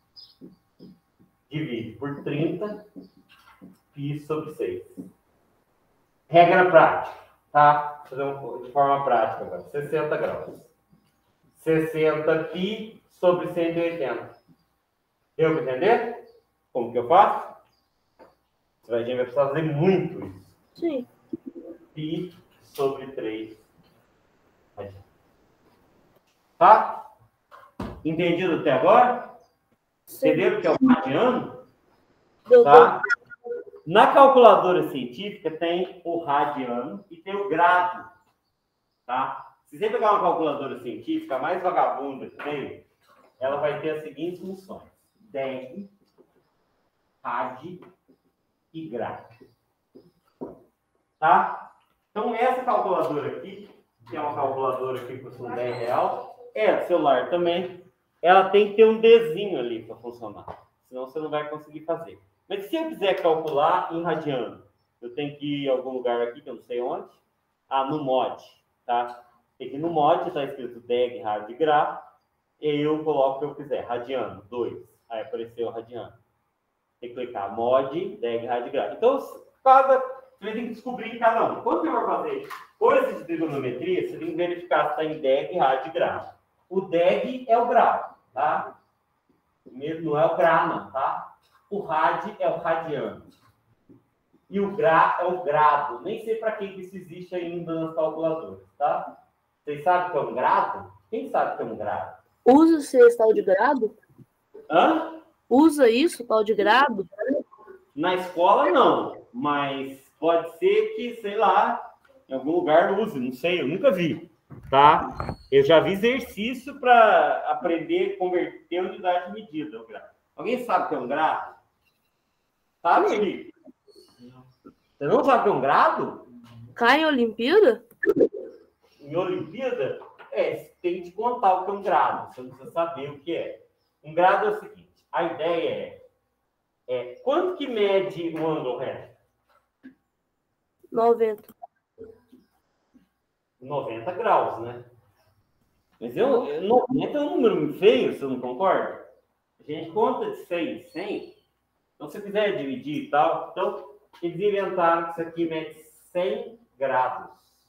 Divide por 30, π sobre 6. Regra prática, tá? Vou fazer de forma prática agora. 60 graus. 60π sobre 180. Deu para entender? Como que eu faço? A gente vai precisar fazer muito isso. Sim. Pi sobre 3 radiano. Tá? Entendido até agora? Entenderam o que é o radiano? Tá? Na calculadora científica tem o radiano e tem o grado. Tá? Se você pegar uma calculadora científica, a mais vagabunda que tem, ela vai ter as seguintes funções: deg, rad e grado. Tá? Então, essa calculadora aqui, que é uma calculadora que custa R$10, é do celular também, ela tem que ter um Dzinho ali para funcionar. Senão você não vai conseguir fazer. Mas se eu quiser calcular em radiano, eu tenho que ir em algum lugar aqui, que eu não sei onde. No mod, tá? Tem que ir no mod, está escrito deg, rad e grá. E eu coloco o que eu quiser. Radiano, 2. Aí apareceu o radiano. Tem que clicar mod, deg, rad e grá. Então, você tem que descobrir em cada um. Quando você vai fazer coisas de trigonometria, você tem que verificar se está em deg, rad e grá. O deg é o grau, tá? Não é o grá, não, tá? O rad é o radiano. E o grá é o grado. Nem sei para que isso existe ainda nas calculadoras, tá? Vocês sabem o que é um grado? Quem sabe o que é um grado? Usa-se esse tal de grado? Hã? Usa isso, tal de grado? Na escola, não. Mas pode ser que, sei lá, em algum lugar use. Não sei, eu nunca vi. Tá? Eu já vi exercício para aprender a converter a unidade de medida. O grado. Alguém sabe o que é um grado? Sabe, Felipe? Você não sabe o que é um grado? Cai em Olimpíada? Em Olimpíada? Tem que contar o que é um grado. Você não precisa saber o que é. Um grado é o seguinte. A ideia é quanto que mede o ângulo reto? 90. 90 graus, né? Mas 90 é um número muito feio, você não concorda? A gente conta de 100 em 100. Então, se você quiser dividir e tal, então, eles inventaram que isso aqui mede 100 graus.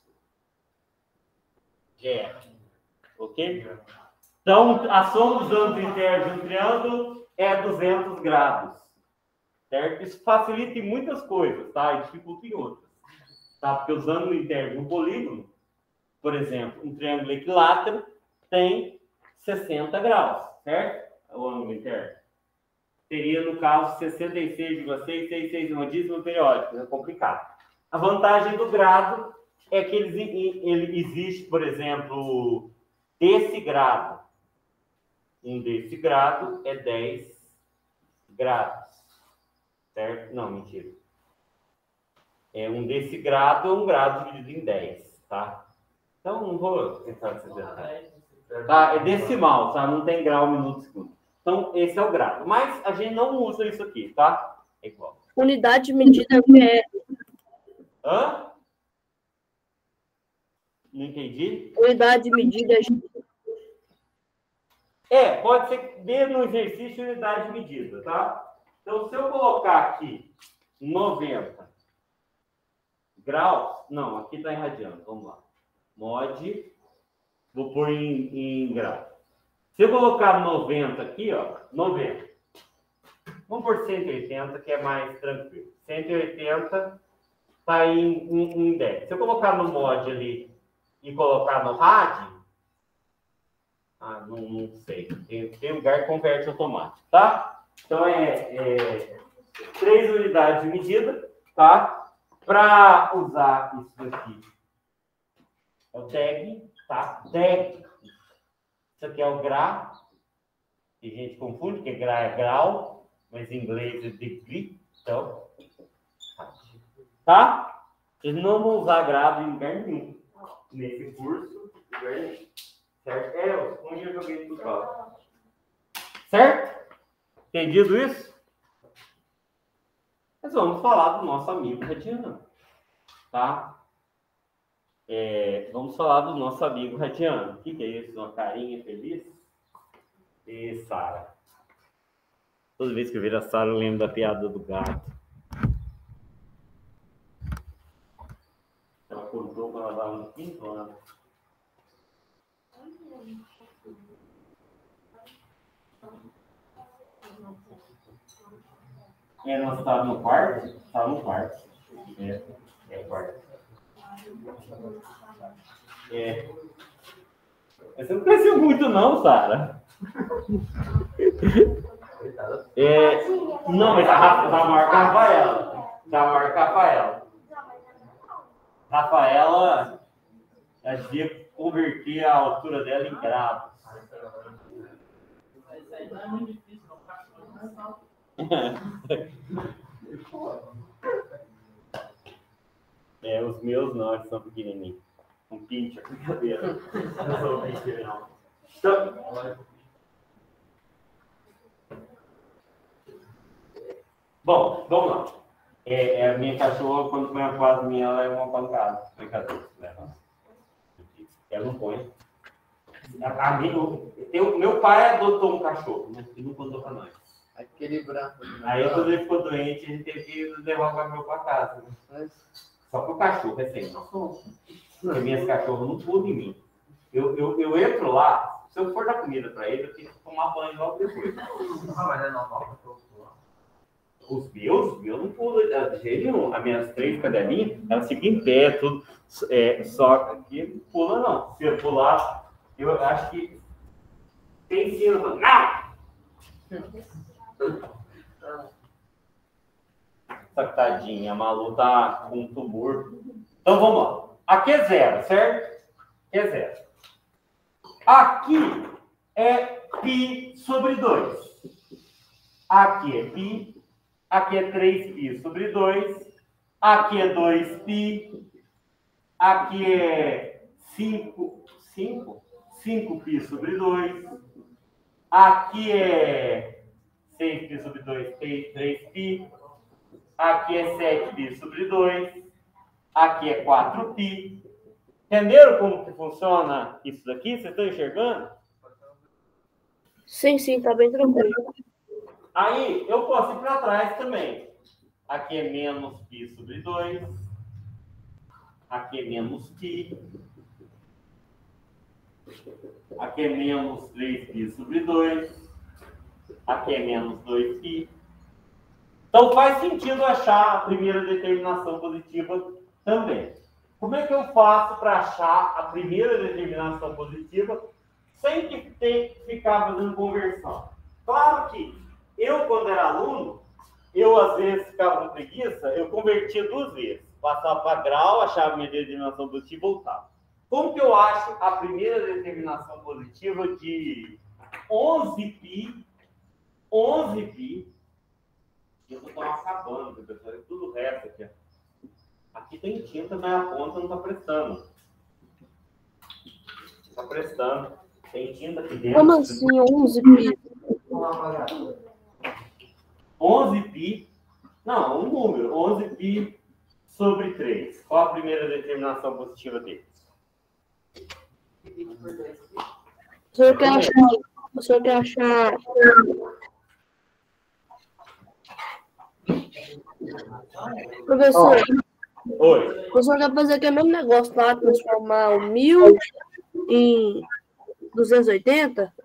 Ok? Então, a soma dos ângulos internos de um triângulo é 200 graus. Certo? Isso facilita em muitas coisas, tá? E dificulta em outras. Tá? Porque os ângulos internos de um polígono, por exemplo, um triângulo equilátero tem 60 graus, certo? O ângulo interno. Teria, no caso, 66,666 dízimo periódico. É complicado. A vantagem do grado é que ele existe, por exemplo, desse grado. Um desse grado é 10 graus. Certo? Não, mentira. Um desse grado é um grado dividido em 10, tá? Então, não vou tentar nesse detalhe. Tá? É decimal, tá? Não tem grau, minuto, segundo. Então, esse é o grado. Mas a gente não usa isso aqui, tá? É igual. Unidade de medida é... Hã? Não entendi. Unidade de medida Pode ser que dê no exercício unidade de medida, tá? Então, se eu colocar aqui 90 graus... Não, aqui está em radiano. Vamos lá. Mod... Vou pôr em grau. Se eu colocar 90 aqui, ó, 90. Vamos por 180, que é mais tranquilo. 180 está em 10. Se eu colocar no mod ali e colocar no rad, não sei. Tem lugar que converte automático, tá? Então, 3 unidades de medida, tá? Para usar isso aqui, é o deg, tá? Deg. Isso aqui é o grá. Que a gente confunde, porque grá é grau, mas em inglês é degree. Então, tá? Vocês não vão usar grado em lugar nenhum. Nesse curso, em lugar nenhum. Certo? Onde eu joguei tudo fora. Certo? Entendido isso? Mas vamos falar do nosso amigo radiano. Tá? Vamos falar do nosso amigo radiano. O que é isso? Uma carinha feliz? E Sara. Toda vez que eu vejo a Sara, eu lembro da piada do gato. Ela contou quando ela estava no 5º ano. Nós estávamos no quarto? Estava no quarto. Quarto. Você não cresceu muito, não, Sara. Não, mas tá maior que a Rafaela. Tá maior que a Rafaela. Rafaela, a gente ia converter a altura dela em graus. Mas aí não é muito difícil, não. Os meus não, eles são pequenininhos. Um pincher, brincadeira. Não sou um pincher, não. Então, bom, vamos lá. A minha cachorra, quando põe a quadra minha, ela é uma pancada. Brincadeira. Ela não põe. Meu pai adotou um cachorro, mas ele não contou para nós. Aquele branco. Aí, quando ele ficou doente, a gente teve que levar o cachorro para casa. Né? Só que o cachorro é sem noção. Porque minhas cachorras não pulam em mim. Eu entro lá, se eu for dar comida para ele, eu tenho que tomar banho logo depois. Mas é normal. Os meus não pulam de jeito nenhum. As minhas 3 cadelinhas, elas ficam em pé, tudo. Só que não pula, não. Se eu pular, eu acho que tem ensino. Não! Essa tadinha, a Malu tá com um tumor. Então vamos lá. Aqui é 0, certo? Aqui é 0. Aqui é π sobre 2. Aqui é π. Aqui é 3π sobre 2. Aqui é 2π. Aqui é 5π sobre 2. Aqui é 6π sobre 2, 3π. Aqui é 7π sobre 2. Aqui é 4π. Entenderam como que funciona isso daqui? Vocês estão enxergando? Sim, tá bem tranquilo. Aí, eu posso ir para trás também. Aqui é menos π sobre 2. Aqui é menos π. Aqui é menos 3π sobre 2. Aqui é menos 2π. Então, faz sentido achar a primeira determinação positiva também. Como é que eu faço para achar a primeira determinação positiva sem que tenha que ficar fazendo conversão? Claro que eu, quando era aluno, eu às vezes ficava com preguiça, eu convertia 2 vezes. Passava para grau, achava a minha determinação positiva e voltava. Como que eu acho a primeira determinação positiva de 11π? 11π. Eu estou acabando, pessoal. Tudo o resto aqui. Aqui tem tinta, mas a ponta não está prestando. Está prestando. Tem tinta aqui dentro. Como assim, 11π? 11π. Não, um número. 11π sobre 3. Qual a primeira determinação positiva dele? O senhor quer achar... Professor, Oi. o senhor quer fazer aquele mesmo negócio lá, transformar o 1000 em 280?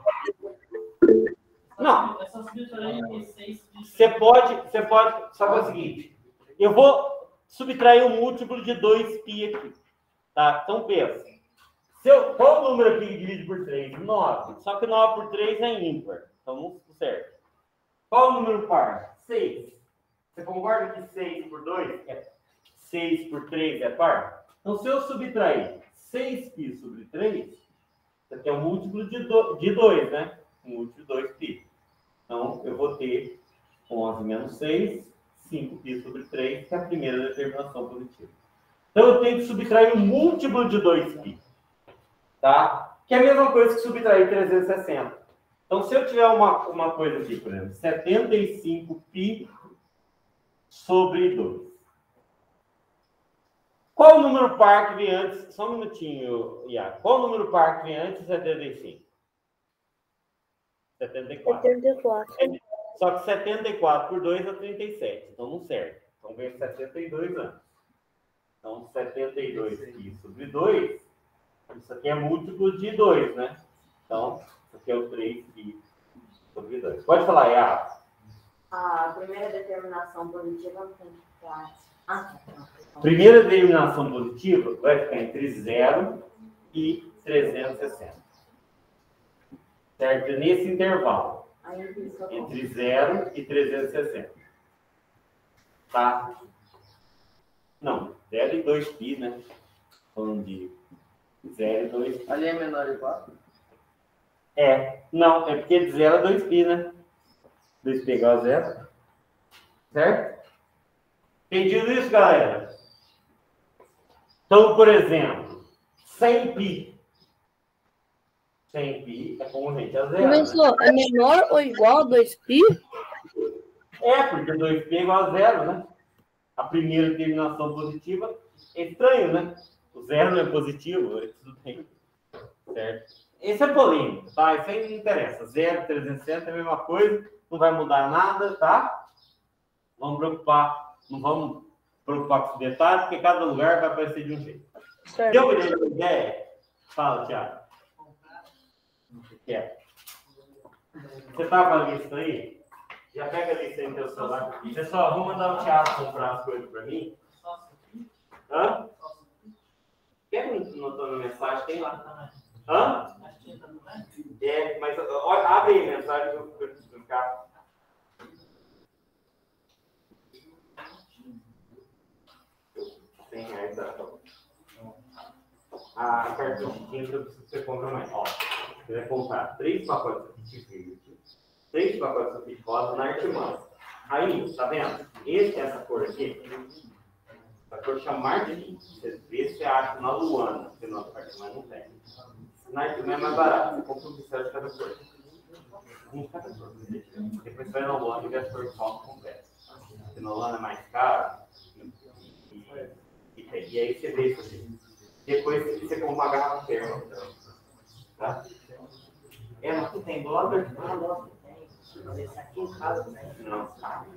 Não. Você pode, só que é o seguinte, eu vou subtrair o múltiplo de 2π aqui, tá? Então pensa, qual o número aqui que divide por 3? 9, só que 9 por 3 é ímpar, então não serve. Qual o número par? 6. Você concorda que 6 por 2 é 6 por 3 é par? Então, se eu subtrair 6π sobre 3, isso aqui é um múltiplo de 2, né? Um múltiplo de 2π. Então, eu vou ter 11 menos 6, 5π sobre 3, que é a primeira determinação positiva. Então, eu tenho que subtrair um múltiplo de 2π. Tá? Que é a mesma coisa que subtrair 360. Então, se eu tiver uma coisa aqui, por exemplo, 75π sobre 2. Qual o número par que vem antes? Só um minutinho, Iago. Qual o número par que vem antes de 75? 74. 74. Só que 74 por 2 é 37. Então não serve. Então vem 72 antes. Então 72π sobre 2. Isso aqui é múltiplo de 2, né? Então, isso aqui é o 3π sobre 2. Pode falar, Iago. A primeira determinação positiva não tem que ficar. Primeira determinação positiva vai ficar entre 0 e 360. Certo? Nesse intervalo. Entre 0 e 360. Tá? Não, 0 e 2π, né? Falando de 0 e 2π. Ali é menor de 4? Não, é porque de 0 a 2π, né? 2π igual a 0. Certo? Entendido isso, galera? Então, por exemplo, 100π. 100π é concorrente a 0. Professor, né? É menor ou igual a 2π? Porque 2π é igual a 0, né? A primeira determinação positiva é estranho, né? O 0 não é positivo, tudo bem. Certo? Esse é polêmico, tá? Isso aí não interessa. 0, 360 é a mesma coisa, não vai mudar nada, tá? Não vamos preocupar com esse detalhe, porque cada lugar vai aparecer de um jeito. Certo. Deu uma ideia? Fala, Thiago. O que é? Você tá com a lista aí? Já pega a lista aí no teu celular. Pessoal, vou mandar o Thiago comprar as coisas para mim. Hã? Quer me notar na mensagem? Tem lá. Hã? Mas olha, abre aí a mensagem para eu explicar. R$100 tá bom. A cartão de tinta você compra mais. Ó, você vai comprar 3 pacotes de verde, 3 pacotes de sulfite rosa na Artimanha. Aí, tá vendo? Essa cor aqui, essa cor chama Martim. Você vê se você acha na Luana, porque na Artimanha não tem. Na Artimanha é mais barato, você compra um pincel de cada cor. Um de cada cor. Depois você vai na Luana e vê as cores só completas. Porque na Luana é mais caro. E aí você vê isso aqui. Depois você compra uma garrafa termo. Tá? Mas tu tem dólar? Não tem. Esse aqui em casa tem. Não.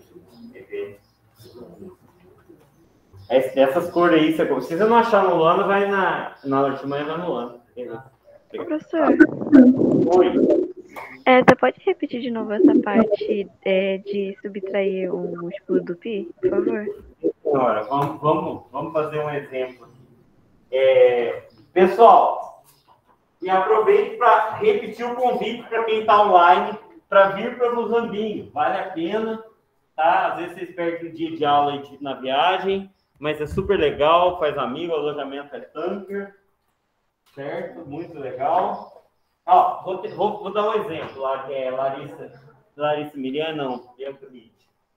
Essas cores aí, se você não achar no Luana, vai na Artimanha, vai no Luana. Professor. Oi. Você pode repetir de novo essa parte de subtrair o múltiplo do π, por favor? Senhora, vamos fazer um exemplo aqui. Pessoal, e aproveite para repetir o convite para quem está online para vir para o Muzambinho. Vale a pena, tá? Às vezes vocês perdem o dia de aula aí na viagem, mas é super legal, faz amigo, o alojamento é tanker, certo? Muito legal. Ó, vou dar um exemplo lá, que é Larissa Miriam, não, tempo limite.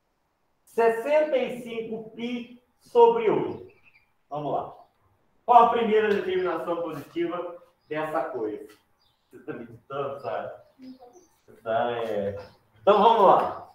65π sobre 8. Vamos lá. Qual a primeira determinação positiva dessa coisa? Você está meditando, sabe? Então, vamos lá.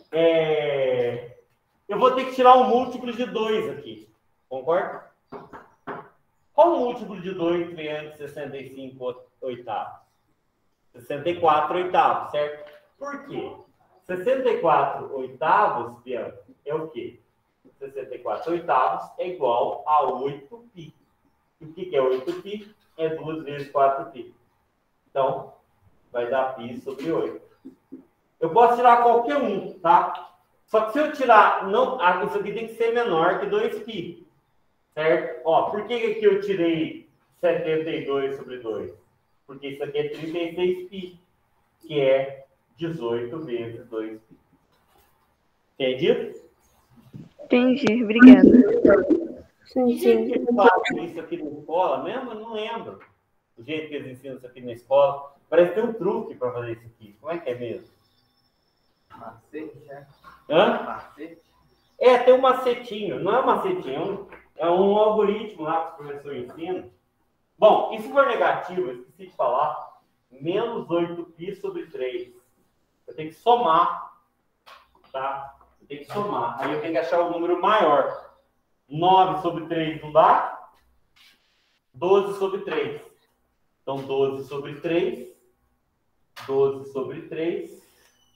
Eu vou ter que tirar um múltiplo de 2 aqui. Concorda? Qual o múltiplo de 2 entre 65 oitavos? 64 oitavos, certo? Por quê? 64 oitavos, Bianca, é o quê? 64 oitavos é igual a 8π. E o que é 8π? É 2 vezes 4π. Então, vai dar π sobre 8. Eu posso tirar qualquer um, tá? Só que se eu tirar, isso aqui tem que ser menor que 2π. Certo? Ó, por que aqui eu tirei 72 sobre 2? Porque isso aqui é 36π, que é 18 vezes 2π. Entendido? Entendi, obrigada. Sim. Eles fazem isso aqui na escola mesmo? Eu não lembro. O jeito que eles ensinam isso aqui na escola. Parece que tem um truque para fazer isso aqui. Como é que é mesmo? Macete, né? Hã? Macete? Tem um macetinho. Não é um macetinho, é um algoritmo lá que o professor ensina. Bom, e se for negativo, eu esqueci de falar, menos 8π sobre 3. Eu tenho que somar, tá? Eu tenho que somar. Aí eu tenho que achar o número maior. 9 sobre 3 não dá? 12 sobre 3. Então, 12 sobre 3. 12 sobre 3.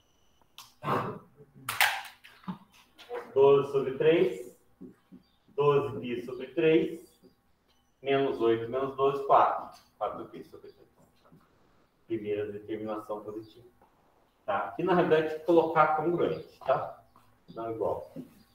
12 sobre 3. 12π sobre 3. Menos 8, menos 12, 4. 4π sobre 3. Primeira determinação positiva. Tá? Aqui, na realidade, tem que colocar congruente, tá? Não igual.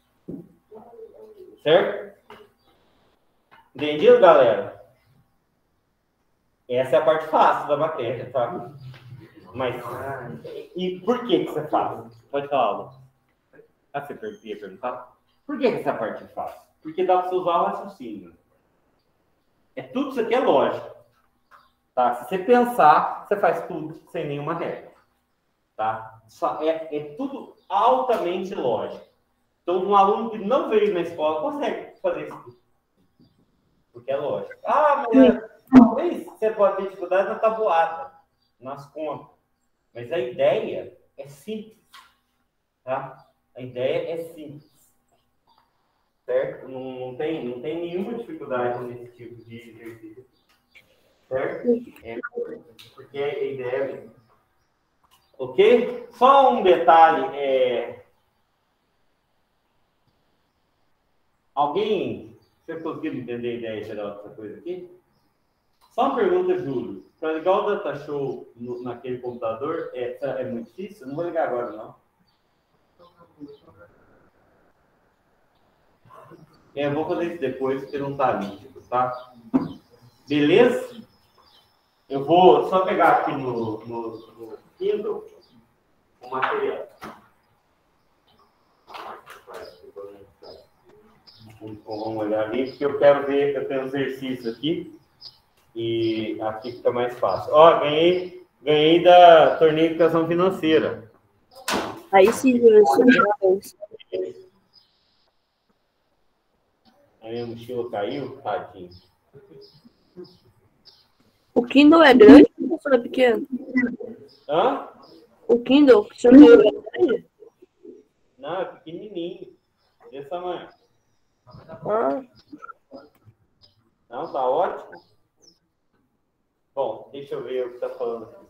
Certo? Entendido, galera? Essa é a parte fácil da matéria, tá? Mas, e por que isso é fácil? Pode falar, Lu. Você ia perguntar? Por que essa parte é fácil? Porque dá para você usar o raciocínio. Tudo isso aqui é lógico. Tá? Se você pensar, você faz tudo sem nenhuma regra. Tá? É tudo altamente lógico. Então, um aluno que não veio na escola consegue fazer isso tudo. Porque é lógico. Mas talvez você pode ter dificuldade na tabuada, nas contas. Mas a ideia é simples. Tá? A ideia é simples. Certo? Não tem nenhuma dificuldade nesse tipo de exercício. Certo? Porque a ideia é mesmo. Ok? Só um detalhe. Alguém... Você conseguiu entender a ideia geral dessa coisa aqui? Só uma pergunta, Júlio. Para ligar o DataShow naquele computador, é muito difícil? Não vou ligar agora, não. Eu vou fazer isso depois, porque não está nítido, tá? Beleza? Eu vou só pegar aqui no Kindle o material. Vamos olhar ali, porque eu quero ver, eu tenho um exercício aqui, e aqui fica mais fácil. Ó, ganhei da torneio de educação financeira. Aí sim, A minha mochila caiu, tadinho. O Kindle é grande ou é pequeno? Hã? O Kindle, que você não é grande? Não, é pequenininho. Desse tamanho. Não, tá ótimo. Bom, deixa eu ver o que tá falando aqui.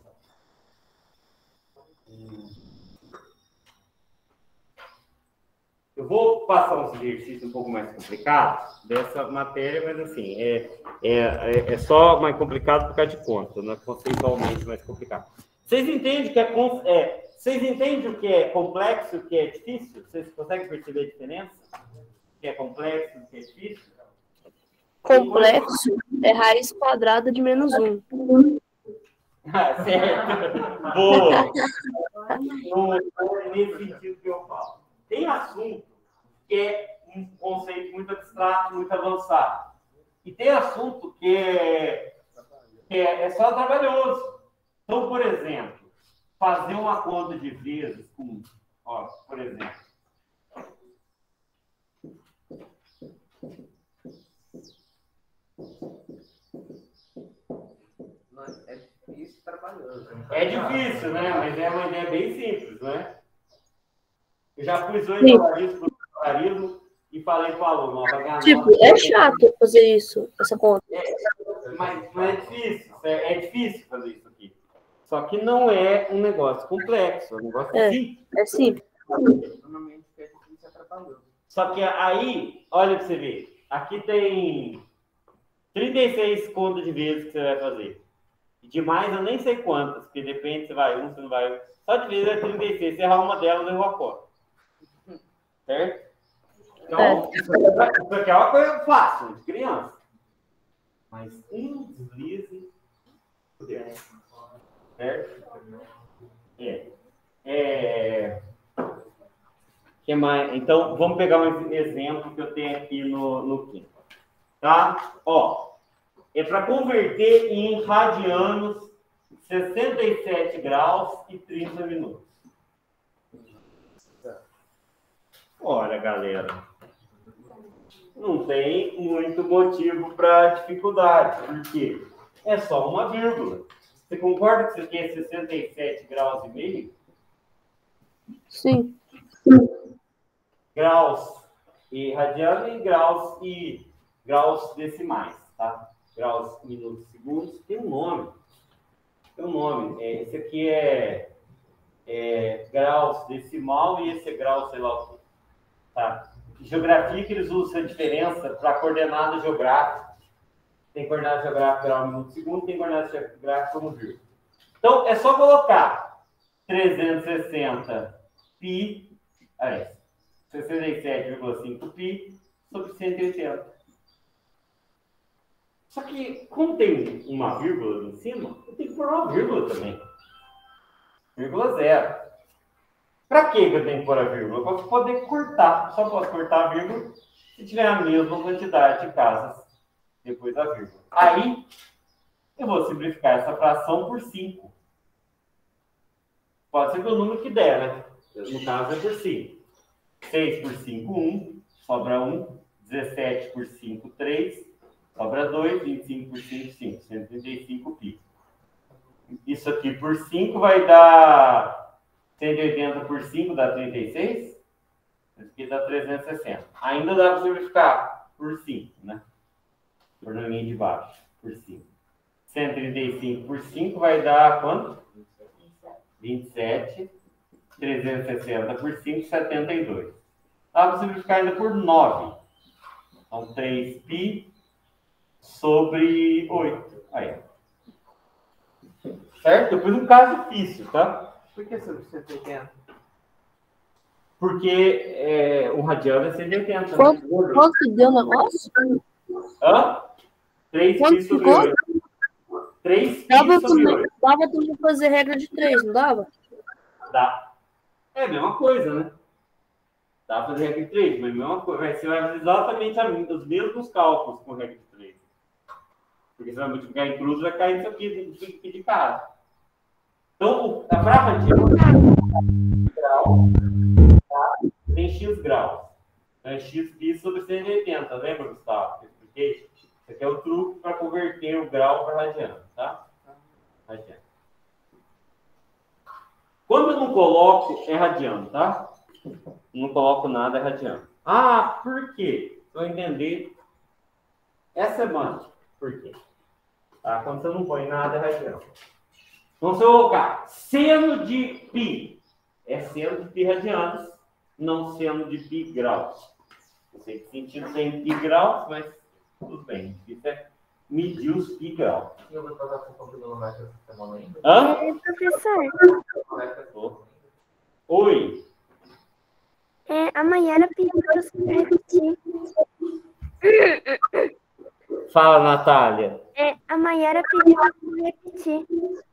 Eu vou passar uns exercícios um pouco mais complicados dessa matéria, mas assim, é só mais complicado por causa de conta, não é conceitualmente mais complicado. Vocês entendem vocês entendem o que é complexo e o que é difícil? Vocês conseguem perceber a diferença? O que é complexo e o que é difícil? Complexo é raiz quadrada de -1. Certo. Boa. Não é nesse sentido que eu falo. Tem assunto que é um conceito muito abstrato, muito avançado. E tem assunto que é só trabalhoso. Então, por exemplo, fazer uma conta de vezes com... Ó, por exemplo. É difícil trabalhoso. É difícil, né? Mas é uma ideia bem simples, né? Eu já pus hoje no voluntarismo e falei com o aluno, ó, vai ganhar Tipo, é chato fazer isso, essa conta. Mas não é difícil. É difícil fazer isso aqui. Só que não é um negócio complexo, é um negócio simples. É simples. Normalmente é difícil trabalhoso. Só que aí, olha para você ver, aqui tem 36 contas de vezes que você vai fazer. E de mais eu nem sei quantas, porque depende se vai se não vai. Só de vezes é 36, se errar uma delas, eu vou a fora. Certo? Então, isso aqui é uma coisa fácil, de criança. Mas um deslize. Certo? Que mais? Então, vamos pegar um exemplo que eu tenho aqui no quinto. Tá? Ó, é para converter em radianos 67 graus e 30 minutos. Olha, galera, não tem muito motivo para dificuldade, porque é só uma vírgula. Você concorda que isso aqui é 67 graus e meio? Sim. Graus e radiano e graus decimais, tá? Graus, minutos, segundos. Tem um nome. Esse aqui é graus decimal e esse é grau, sei lá o quê. Tá? Geografia que eles usam essa diferença para coordenada geográfica. Tem coordenada geográfica grau, minuto, segundo, tem coordenada geográfica como vírgula. Então, é só colocar 360 π, 67,5 π sobre 180. Só que, como tem uma vírgula em cima, eu tenho que pôr uma vírgula também. Vírgula zero. Para que eu tenho que pôr a vírgula? Eu posso poder cortar. Só posso cortar a vírgula se tiver a mesma quantidade de casas depois da vírgula. Aí, eu vou simplificar essa fração por 5. Pode ser pelo número que der, né? No caso é por 5. 6 por 5, 1. Sobra 1. 17 por 5, 3. Sobra 2. 25 por 5, 5. 135 π. Isso aqui por 5 vai dar 180 por 5 dá 36. Isso aqui dá 360. Ainda dá para simplificar por 5, né? Por na linha de baixo. Por 5. 135 por 5 vai dar quanto? 27. 360 por 5, 72. Dá para simplificar ainda por 9. Então, 3π sobre 8. Aí. Certo? Eu pus um caso difícil, tá? Por que sobre 180? Porque o radiano é 180. Quanto que deu o negócio? Hã? 3π sobre 8. 3π sobre 8. Dava também fazer regra de 3, não dava? Dá. É a mesma coisa, né? Dá para fazer regra de 3, mas a mesma coisa. Você vai fazer exatamente os mesmos cálculos com regra de 3. Porque você vai multiplicar em cruz, vai cair isso aqui de casa. Então, a prova de grau tem x graus. Então, é xπ sobre 180. Lembra, Gustavo? Que eu expliquei? Esse aqui é o truque para converter o grau para radiano, tá? Radiano. Quando eu não coloco, é radiano, tá? Não coloco nada, é radiano. Ah, por quê? Para entender essa semântica. Por quê? Tá? Quando você não põe nada, é radiano. Então, se eu colocar seno de π, é seno de π radianos, não seno de π graus. Não sei que sentido tem π graus, mas tudo bem. Isso é medir os π graus. E eu vou fazer a função trigonométrica essa semana ainda? Hã? Professor. Oi. A Mayara pediu para você repetir. Fala, Natália. A Mayara pediu para você repetir.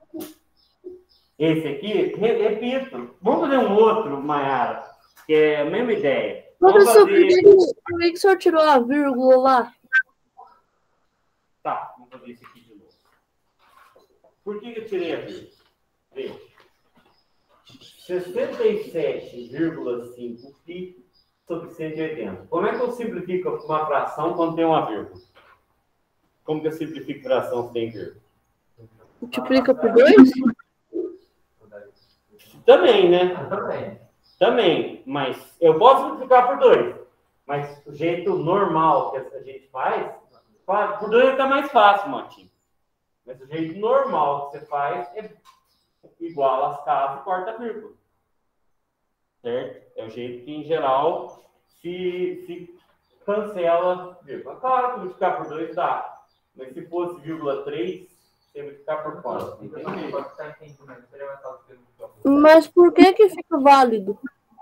Esse aqui, repito. Vamos fazer um outro, Mayara, que é a mesma ideia. Professor, por que o senhor tirou a vírgula lá? Tá, vamos fazer isso aqui de novo. Por que eu tirei a vírgula? Veja. 67,5 π sobre 180. Como é que eu simplifico uma fração quando tem uma vírgula? Como que eu simplifico fração sem vírgula? Multiplica por 2? Também, né? Também. Mas eu posso multiplicar por 2. Mas o jeito normal que a gente faz, claro, por 2 está mais fácil, Motinho. Mas o jeito normal que você faz é igual as casas e corta a vírgula. Certo? É o jeito que, em geral, se cancela a vírgula. Claro que multiplicar por 2 dá. Mas se fosse vírgula 3, você multiplicar por 4. Entendi. Mas por que fica válido?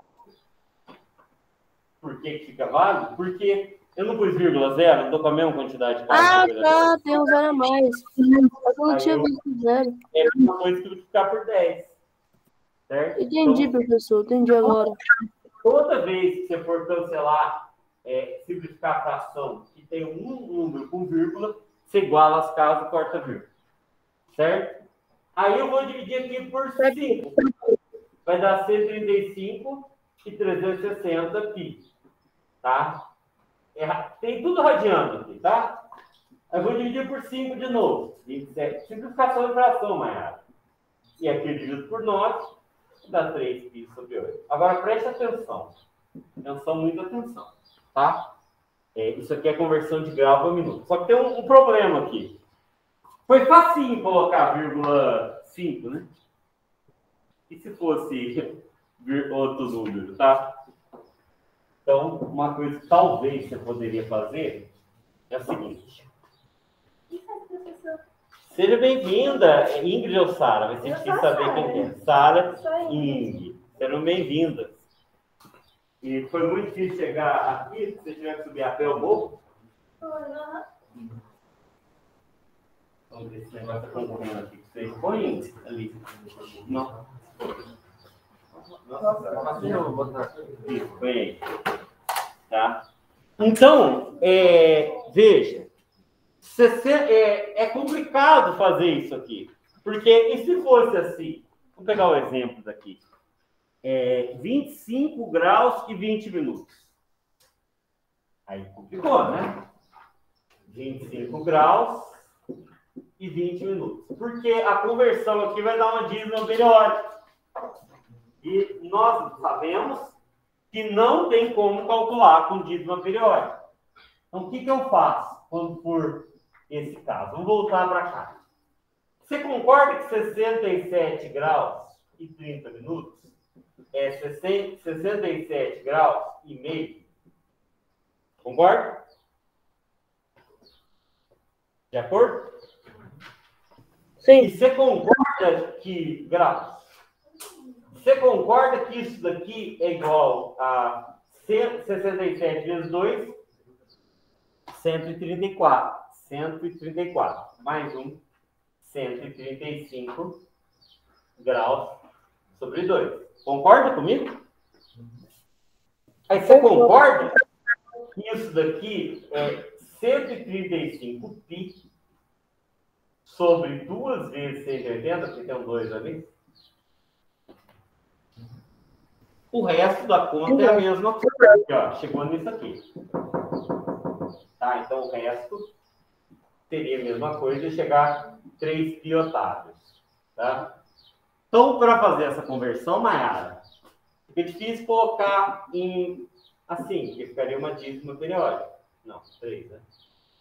Por que fica válido? Porque eu não pus vírgula zero, eu tô com a mesma quantidade de casas. Tá, tem um zero a mais. Eu não tinha visto zero. É uma coisa que multiplicar por 10. Certo? Entendi, então, professor, entendi agora. Toda vez que você for cancelar, simplificar a fração que tem um número com vírgula, você iguala as casas e corta a vírgula. Certo? Aí eu vou dividir aqui por 5. Vai dar 135 e 360 π. Tá? Tem tudo radiano aqui, tá? Eu vou dividir por 5 de novo. 27. Simplificação de fração, Mayara. E aqui eu divido por 9, dá 3π sobre 8. Agora preste atenção. Atenção, muita atenção. Tá? Isso aqui é conversão de grau para minuto. Só que tem um problema aqui. Foi facinho colocar vírgula 5, né? E se fosse outro número, tá? Então, uma coisa que talvez você poderia fazer é a seguinte. Seja bem-vinda. Ingrid ou Sara? Vai ser difícil saber quem é. Sara e Ingrid. Sejam bem-vindas. E foi muito difícil chegar aqui, se você tiver que subir a pé ou morro. Vamos ver se esse negócio está concorrendo aqui. Vocês põem ali. Não. Isso, põe aí. Tá? Então, veja, é complicado fazer isso aqui. Porque, e se fosse assim? Vou pegar o exemplo daqui. 25 graus e 20 minutos. Aí complicou, né? 25 graus e 20 minutos. Porque a conversão aqui vai dar uma dízima periódica. E nós sabemos que não tem como calcular com dízima periódica. Então, o que eu faço quando for esse caso? Vamos voltar para cá. Você concorda que 67 graus e 30 minutos é 67 graus e meio? Concorda? De acordo? Sim. E você concorda que graus? Você concorda que isso daqui é igual a 67 vezes 2, 134. 134. Mais 135 graus sobre 2. Concorda comigo? Aí você concorda que isso daqui é 135 π sobre 2 vezes 180, porque tem um 2 ali? O resto da conta é a mesma coisa. Aqui, ó, chegou nisso aqui. Tá? Então, o resto seria a mesma coisa de chegar 3 π otários. Tá? Então, para fazer essa conversão, Mayara, fica difícil colocar em assim, que ficaria uma dízima periódica. Não, 3, né?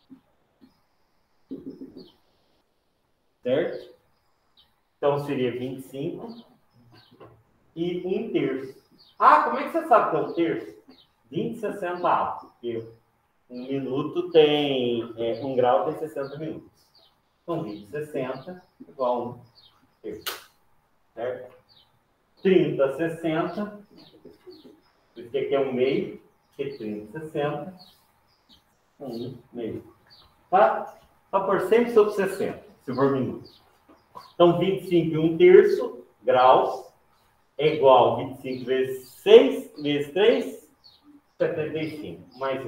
Certo? Então, seria 25 e 1/3. Ah, como é que você sabe que é 1/3? 20 60avos. Porque 1 minuto tem... 1 grau tem 60 minutos. Então, 20 60 igual a 1/3. Certo? 30 60. Isso aqui é 1 meio. Que 30 60. 1 meio. Tá? Só por sempre sobre 60, se for minuto. Então, 25 e 1/3 graus é igual a 25 vezes 6 vezes 3, 75. Mais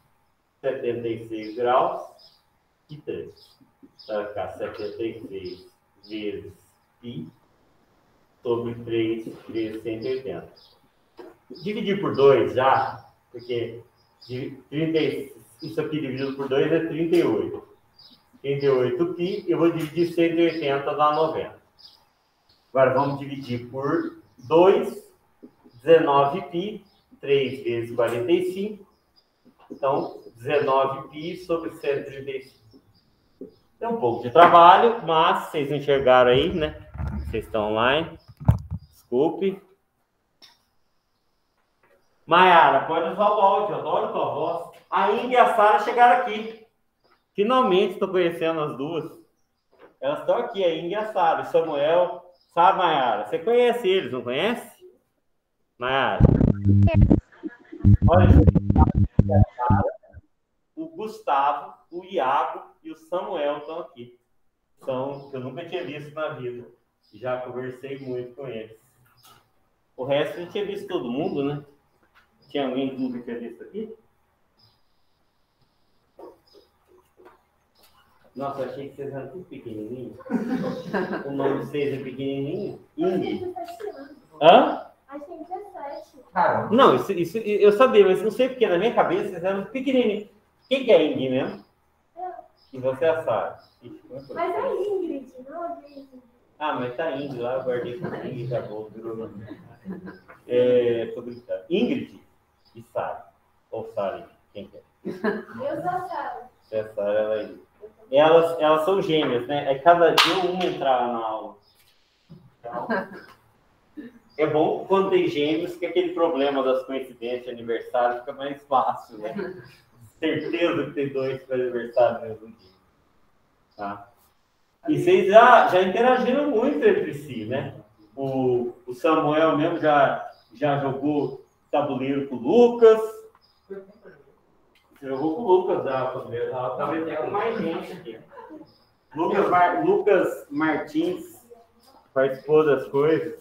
76 graus e 3. Vai ficar 76 vezes π sobre 3 vezes 180. Dividir por 2 já, porque 30, isso aqui dividido por 2 é 38. 38 π, eu vou dividir 180, dá 90. Agora vamos dividir por 2, 19 π, 3 vezes 45. Então, 19 π sobre 135. É um pouco de trabalho, mas vocês não enxergaram aí, né? Vocês estão online. Desculpe. Mayara, pode usar o áudio, eu adoro tua voz. A Inga e a Sara chegaram aqui. Finalmente estou conhecendo as duas. Elas estão aqui, a Inga e a Sara. O Samuel, sabe, Mayara? Você conhece eles, não conhece? Mayara. Olha, o Gustavo, o Iago e o Samuel estão aqui. São que eu nunca tinha visto na vida. Já conversei muito com eles. O resto eu tinha visto todo mundo, né? Tinha alguém que nunca tinha visto aqui? Nossa, eu achei que vocês eram tudo pequenininhos. O nome de vocês é pequenininho? Ingrid. Hã? Acho que tem 17. Cara, Não, isso eu sabia, mas não sei porque na minha cabeça vocês eram pequenininhos. Quem que é Ingrid mesmo? E você é a Sara. Mas é Ingrid, não é Ingrid. Ah, mas tá Ingrid lá, eu guardei com Ingrid, já vou, virou nome. Tô brincando. Ingrid e Sara. Ou Sara, quem que é? Eu sou a Sara. Se a Sara, ela é. Elas são gêmeas, né? Aí cada dia uma entrava na aula. Então, é bom quando tem gêmeos, que aquele problema das coincidências de aniversário fica mais fácil, né? Certeza que tem 2 para aniversário no mesmo dia. Tá? E vocês já interagiram muito entre si, né? O Samuel mesmo já jogou tabuleiro com o Lucas. Você jogou com o Lucas já, tabuleiro. Talvez tenha com mais gente aqui. Lucas Martins participou das coisas.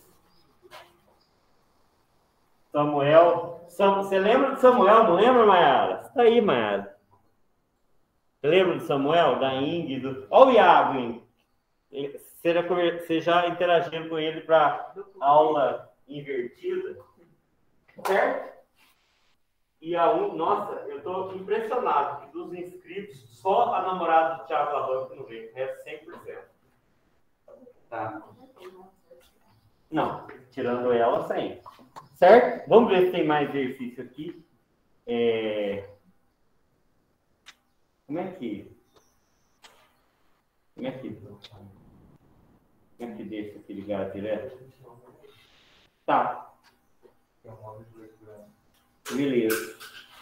Samuel. Você lembra de Samuel? Não lembra, Mayara? Você tá aí, Mayara. Você lembra de Samuel? Da Ingrid? Olha o Iago, Ingrid. Você já interagiu com ele para aula invertida? Certo? E nossa, eu estou impressionado que dos inscritos, só a namorada do Thiago Labão que não veio, é 100%. Tá? Não, tirando ela, 100%. Certo? Vamos ver se tem mais exercício aqui. Como é que deixa aqui ligar direto? Tá. Beleza.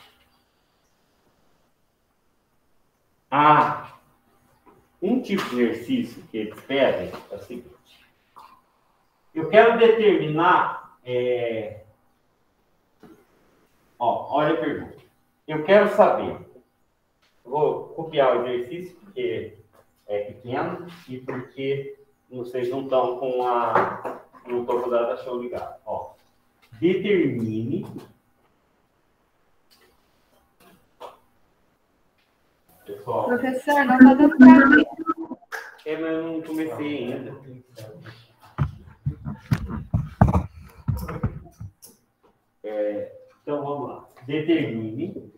Um tipo de exercício que eles pedem é o seguinte. Eu quero determinar... olha a pergunta. Eu quero saber... Vou copiar o exercício, porque é pequeno e porque vocês não estão com não estou com o data show ligado. Determine... Pessoal. Professor, não está dando para ver. Mas eu não comecei ainda. Então, vamos lá. Determine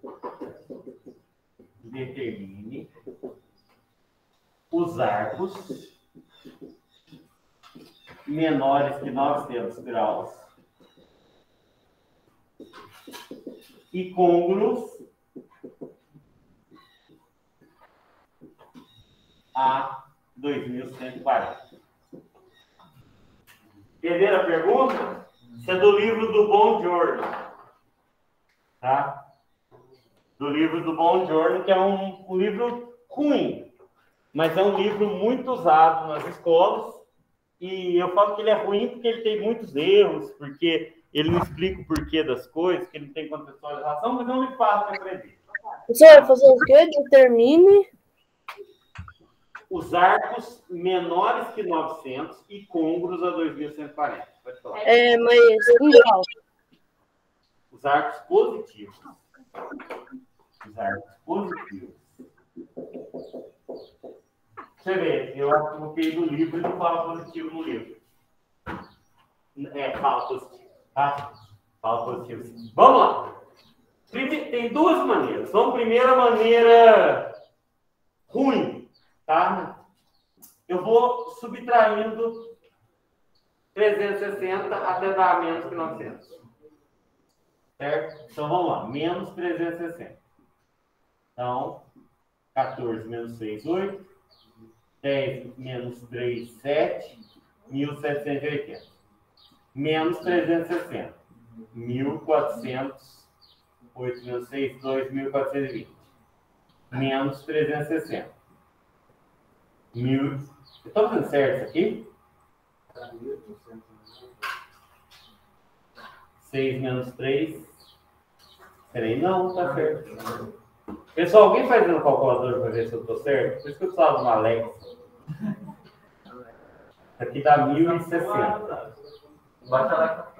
os arcos menores que 900 graus e côngruos a 2140. Entenderam a pergunta? Isso é do livro do Bongiorno. Tá? Do livro do Bongiorno, que é um livro ruim, mas é um livro muito usado nas escolas. E eu falo que ele é ruim porque ele tem muitos erros, porque ele não explica o porquê das coisas, que ele não tem contextualização, mas não é fácil de aprender. Você vai fazer o quê? Determine os arcos menores que 900 e côngruos a 2140. Pode falar. Mas em grau. Os arcos positivos. Os arcos positivos. Você vê, eu coloquei no livro e não fala positivo no livro. Fala positivo. Tá? Fala positivo. Sim. Vamos lá. Tem duas maneiras. Então, primeira maneira ruim. Tá? Eu vou subtraindo 360 até dar menos que 900. Certo? Então, vamos lá. Menos 360. Então, 14 menos 6, 8. 10 menos 3, 7. 1.780. Menos 360. 1.400. 8 menos 6, 2. 1.420. Menos 360. Estou fazendo certo isso aqui? 6 menos 3. Peraí, não, tá certo. Pessoal, alguém faz no calculador para ver se eu estou certo? Por isso que eu precisava de uma Alexa. Isso aqui dá 1.060. Baixa lá.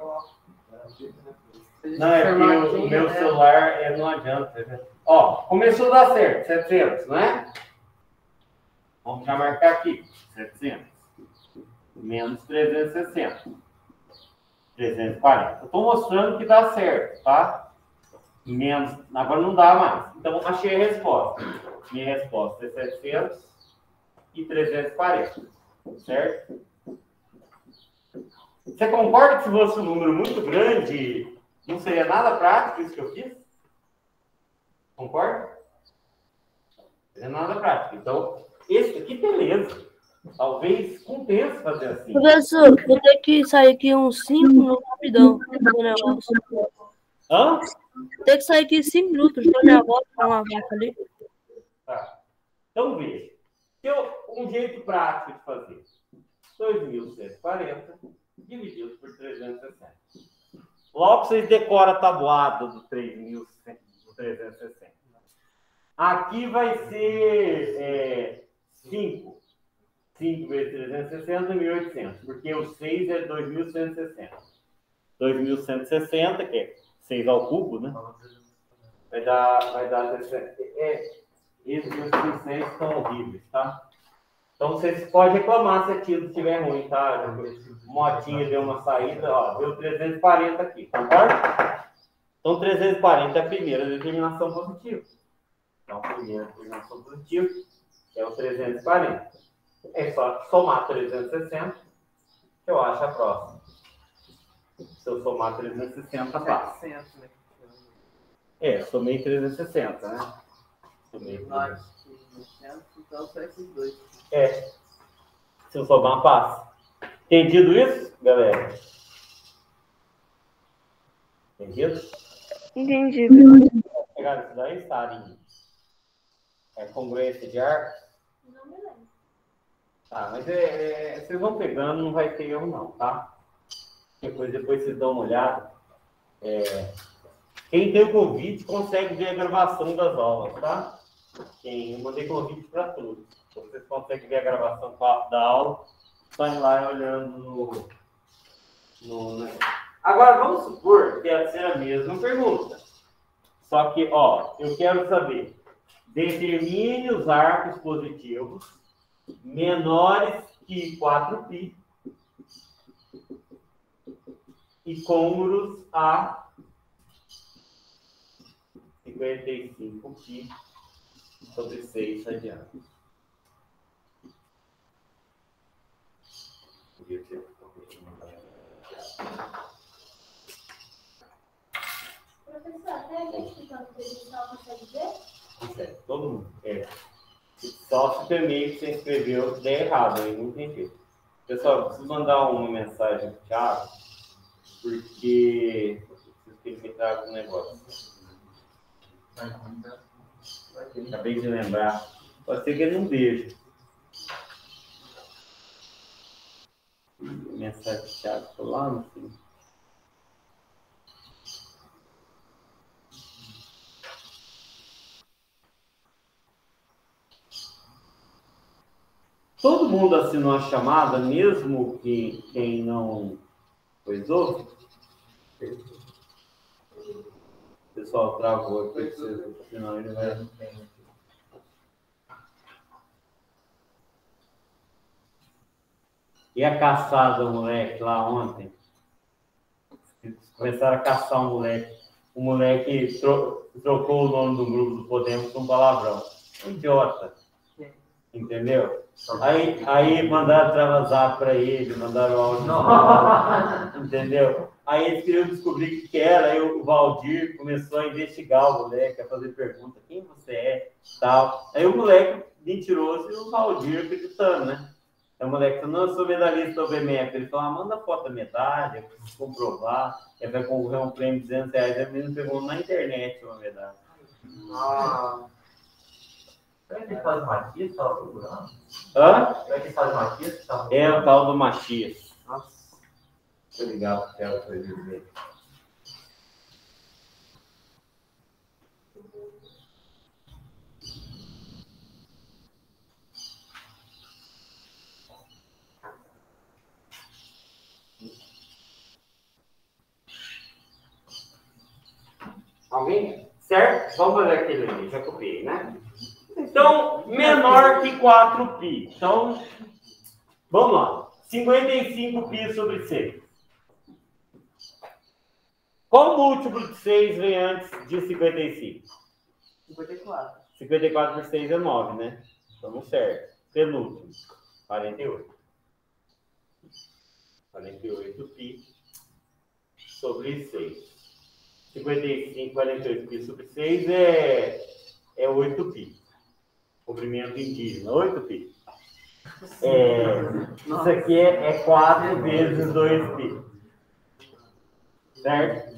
Não, é porque o meu celular não adianta. Começou a dar certo, 700, não é? Vamos já marcar aqui, 700. Menos 360. 340. Eu estou mostrando que dá certo, tá? Menos, agora não dá mais. Então, achei a resposta. Minha resposta é 700 e 340. Certo? Você concorda que se fosse um número muito grande, não seria nada prático isso que eu fiz? Concorda? Não seria nada prático. Então, esse aqui, beleza. Talvez compense fazer assim. Professor, vou ter que sair aqui uns 5 minutos rapidão. Hã? Tem que sair aqui 5 minutos. Estou minha avó com uma vaca ali. Tá. Então, veja. Um jeito prático de fazer. 2.140 dividido por 360. Logo vocês decoram a tabuada do 3.360. Aqui vai ser 5. 5 vezes 360, 1.800. Porque o 6 é 2.160. 2.160, que é 6 ao cubo, né? Vai dar 60. Esses meus são horríveis, tá? Então, vocês podem reclamar se aquilo estiver ruim, tá? Motinha deu uma saída, ó, deu 340 aqui, concorda? Então, 340 é a primeira determinação positiva. Então, a primeira determinação positiva é o 340. É só somar 360, que eu acho a próxima. Se eu somar 360, passa. Somei 360, né? Somei 360, então só esses dois. Se eu somar, passa. Entendido isso, galera? Entendido? Entendido. Pegaram isso daí, Sarinha? É congruência de arcos? Não me lembro. Tá, mas vocês vão pegando, não vai ter erro não, tá? Depois vocês dão uma olhada. Quem tem o convite consegue ver a gravação das aulas, tá? Eu mandei convite para todos. Então, vocês conseguem ver a gravação da aula, saem lá olhando Agora, vamos supor que essa é a mesma pergunta. Só que, ó, eu quero saber. Determine os arcos positivos menores que 4π e côncavos a 55π sobre 6 radianos. Professor, até a gente ficando presencial consegue ver? Consegue, todo mundo. Só se também que você escreveu der errado, aí não entendi. Pessoal, preciso mandar uma mensagem pro Thiago, porque vocês têm que entrar com um negócio. Acabei de lembrar. Pode ser que ele não veja. Mensagem do Thiago lá no fim. Todo mundo assinou a chamada, mesmo que quem não coisou? O pessoal travou aqui, senão ele vai... E a caçada do moleque lá ontem? Começaram a caçar um moleque. O moleque trocou o nome do grupo do Podemos com um palavrão. Idiota. Entendeu? Aí mandaram travazar para ele, mandaram áudio. Entendeu? Aí eles queriam descobrir o que era. Aí o Valdir começou a investigar o moleque, a fazer pergunta: quem você é? Tal. Aí o moleque mentiroso e o Valdir acreditando, né? Aí o moleque falou: não, eu sou medalhista do BMF. Ele falou: manda foto da medalha, eu preciso comprovar. Ele vai concorrer um prêmio de R$200. Aí o menino pegou na internet uma medalha. Será que ele faz Matias? Estava procurando? Hã? Será que ele faz Matias? É o tal do Machias. Nossa. Deixa eu ligar para o Theo para ele ver. Alguém? Certo? Vamos fazer aquele ali, já copiei, né? Então, menor que 4π. Então, vamos lá. 55π sobre 6. Qual múltiplo de 6 vem antes de 55? 54. 54 por 6 é 9, né? Estamos certo. Penúltimo. 48. 48π sobre 6. 55, 48π sobre 6 é 8π. Comprimento indígena, 8π. Isso aqui é 4 vezes 2π. Certo?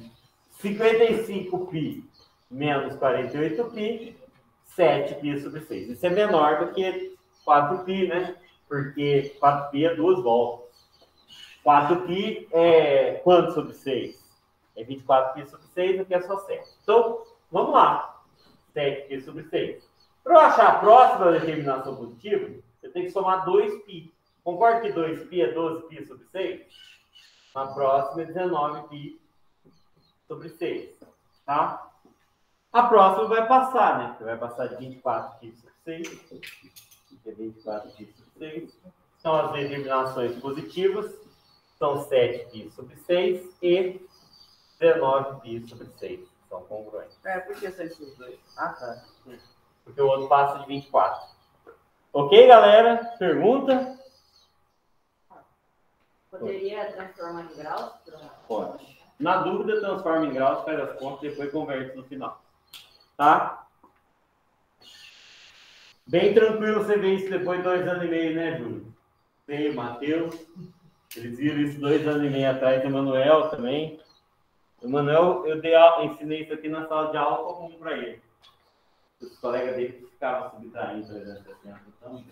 55π menos 48π, 7π sobre 6. Isso é menor do que 4π, né? Porque 4π é 2 voltas. 4π é quanto sobre 6? É 24π sobre 6, aqui é só 7. Então, vamos lá. 7π sobre 6. Para eu achar a próxima determinação positiva, eu tenho que somar 2π. Concorda que 2π é 12π sobre 6? A próxima é 19π sobre 6. Tá? A próxima vai passar, né? Vai passar de 24π sobre 6. É 24π sobre 6. São as determinações positivas. São 7π sobre 6 e 19π sobre 6. São congruentes. Por que são esses dois? Ah, tá. Porque o outro passa de 24. Ok, galera? Pergunta? Poderia transformar em graus? Pode. Na dúvida, transforma em graus, faz as contas e depois converte no final. Tá? Bem tranquilo você ver isso depois de 2 anos e meio, né, Júlio? Você e o Matheus. Eles viram isso 2 anos e meio atrás. Emanuel também. O Emanuel, eu ensinei isso aqui na sala de aula comum para ele. Os colegas dele ficavam subtraindo 360 também.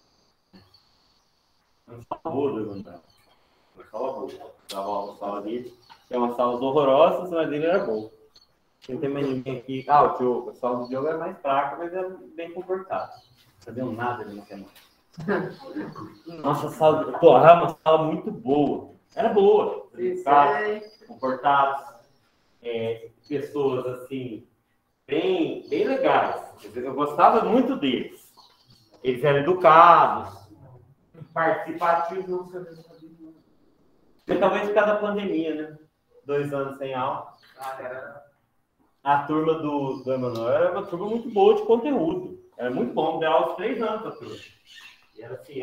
Não salvou do Emanuel. Não salvou. Estava a sala dele. Que é uma sala horrorosa, mas ele era bom. Não tem mais ninguém aqui. Ah, o Diogo. A sala do Diogo é mais fraca, mas é bem comportado. Não fazendo nada ali na semana. Nossa, a sala do Torá é uma sala muito boa. Era boa. Comportados. Pessoas assim, bem legais. Eu gostava muito deles. Eles eram educados, participativos. E talvez por causa da pandemia, né? 2 anos sem aula. A turma do Emanuel era uma turma muito boa de conteúdo. Era muito bom, deu aula aos 3 anos a turma. E era assim,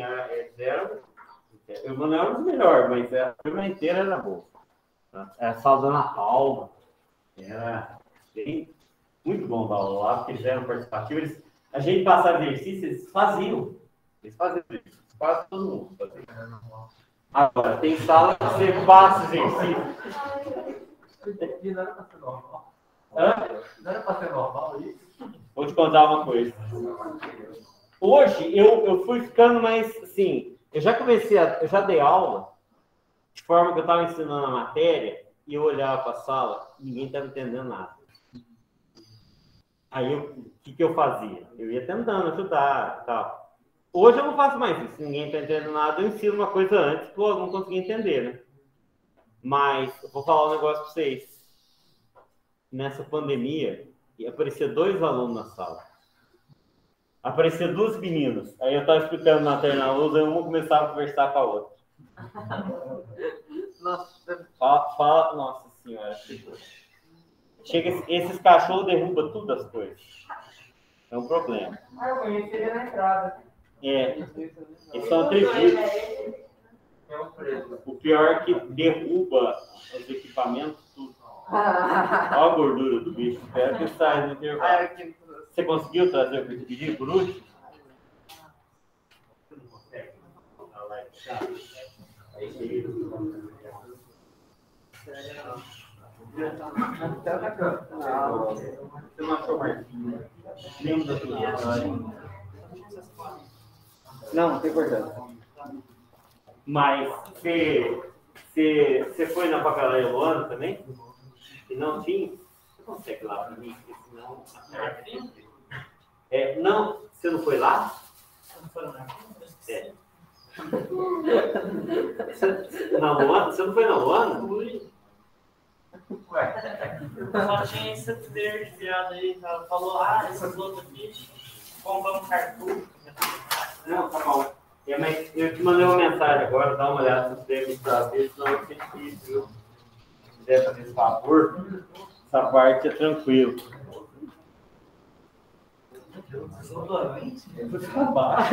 o Emanuel era o melhor, mas a turma inteira era boa. Era a sala da Ana Paula. Era muito bom dar aula lá, porque eles eram participativos. A gente passava exercício, eles faziam. Eles faziam isso. Quase todo mundo fazia. Agora, tem sala que você passa exercício. Não era para ser normal. Não era para ser normal isso? Vou te contar uma coisa. Hoje, eu fui ficando mais, assim, eu já dei aula, de forma que eu estava ensinando a matéria, e eu olhava para a sala, ninguém estava entendendo nada. Aí, o que eu fazia? Eu ia tentando ajudar e tal. Hoje eu não faço mais isso. Se ninguém está entendendo nada, eu ensino uma coisa antes para o aluno conseguir entender, né? Mas eu vou falar um negócio para vocês. Nessa pandemia, apareciam 2 alunos na sala. Apareciam 2 meninas. Aí eu estava explicando na matéria na luz, aí uma começava a conversar com a outra. Nossa, Nossa senhora. Chega, esses cachorros derrubam tudo as coisas. É um problema. eu conheci ele na entrada. Eles são atrevidos. O pior é que derruba os equipamentos, tudo. Olha a gordura do bicho. Espero que saia no intervalo. Você conseguiu trazer o que eu te pedi por último? Você não consegue? Você não achou Marquinhos? Lembra da tua história? Não tem importância. Mas você foi na papelaria Luana também? E não tinha? Você consegue lá para mim? Porque senão... não, você não foi lá? Não foi lá. Na Luana? Você não foi na Luana? Fui. Só tinha esse verde virado aí, ela falou, essas outras aqui, compramos cartucho. Não, tá bom. Mas eu te mandei uma mensagem agora, dá uma olhada se você deve trazer, senão é difícil. Se quiser fazer esse favor, essa parte é tranquilo. Eu vou acabar.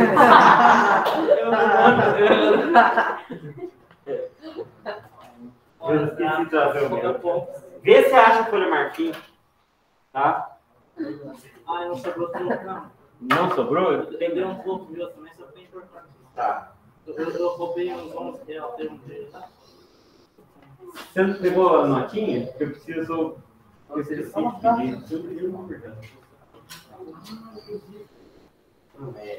Eu esqueci de trazer o meu. Vê se acha a folha marfim. Tá? Não sobrou tudo, não. Não sobrou? Eu peguei um pouco meu também, só foi importante. Tá. Eu roubei uns 11 reais dele, tá? Você não pegou a notinha? Eu preciso. Eu esqueci de pedir. Eu pedi uma verdade.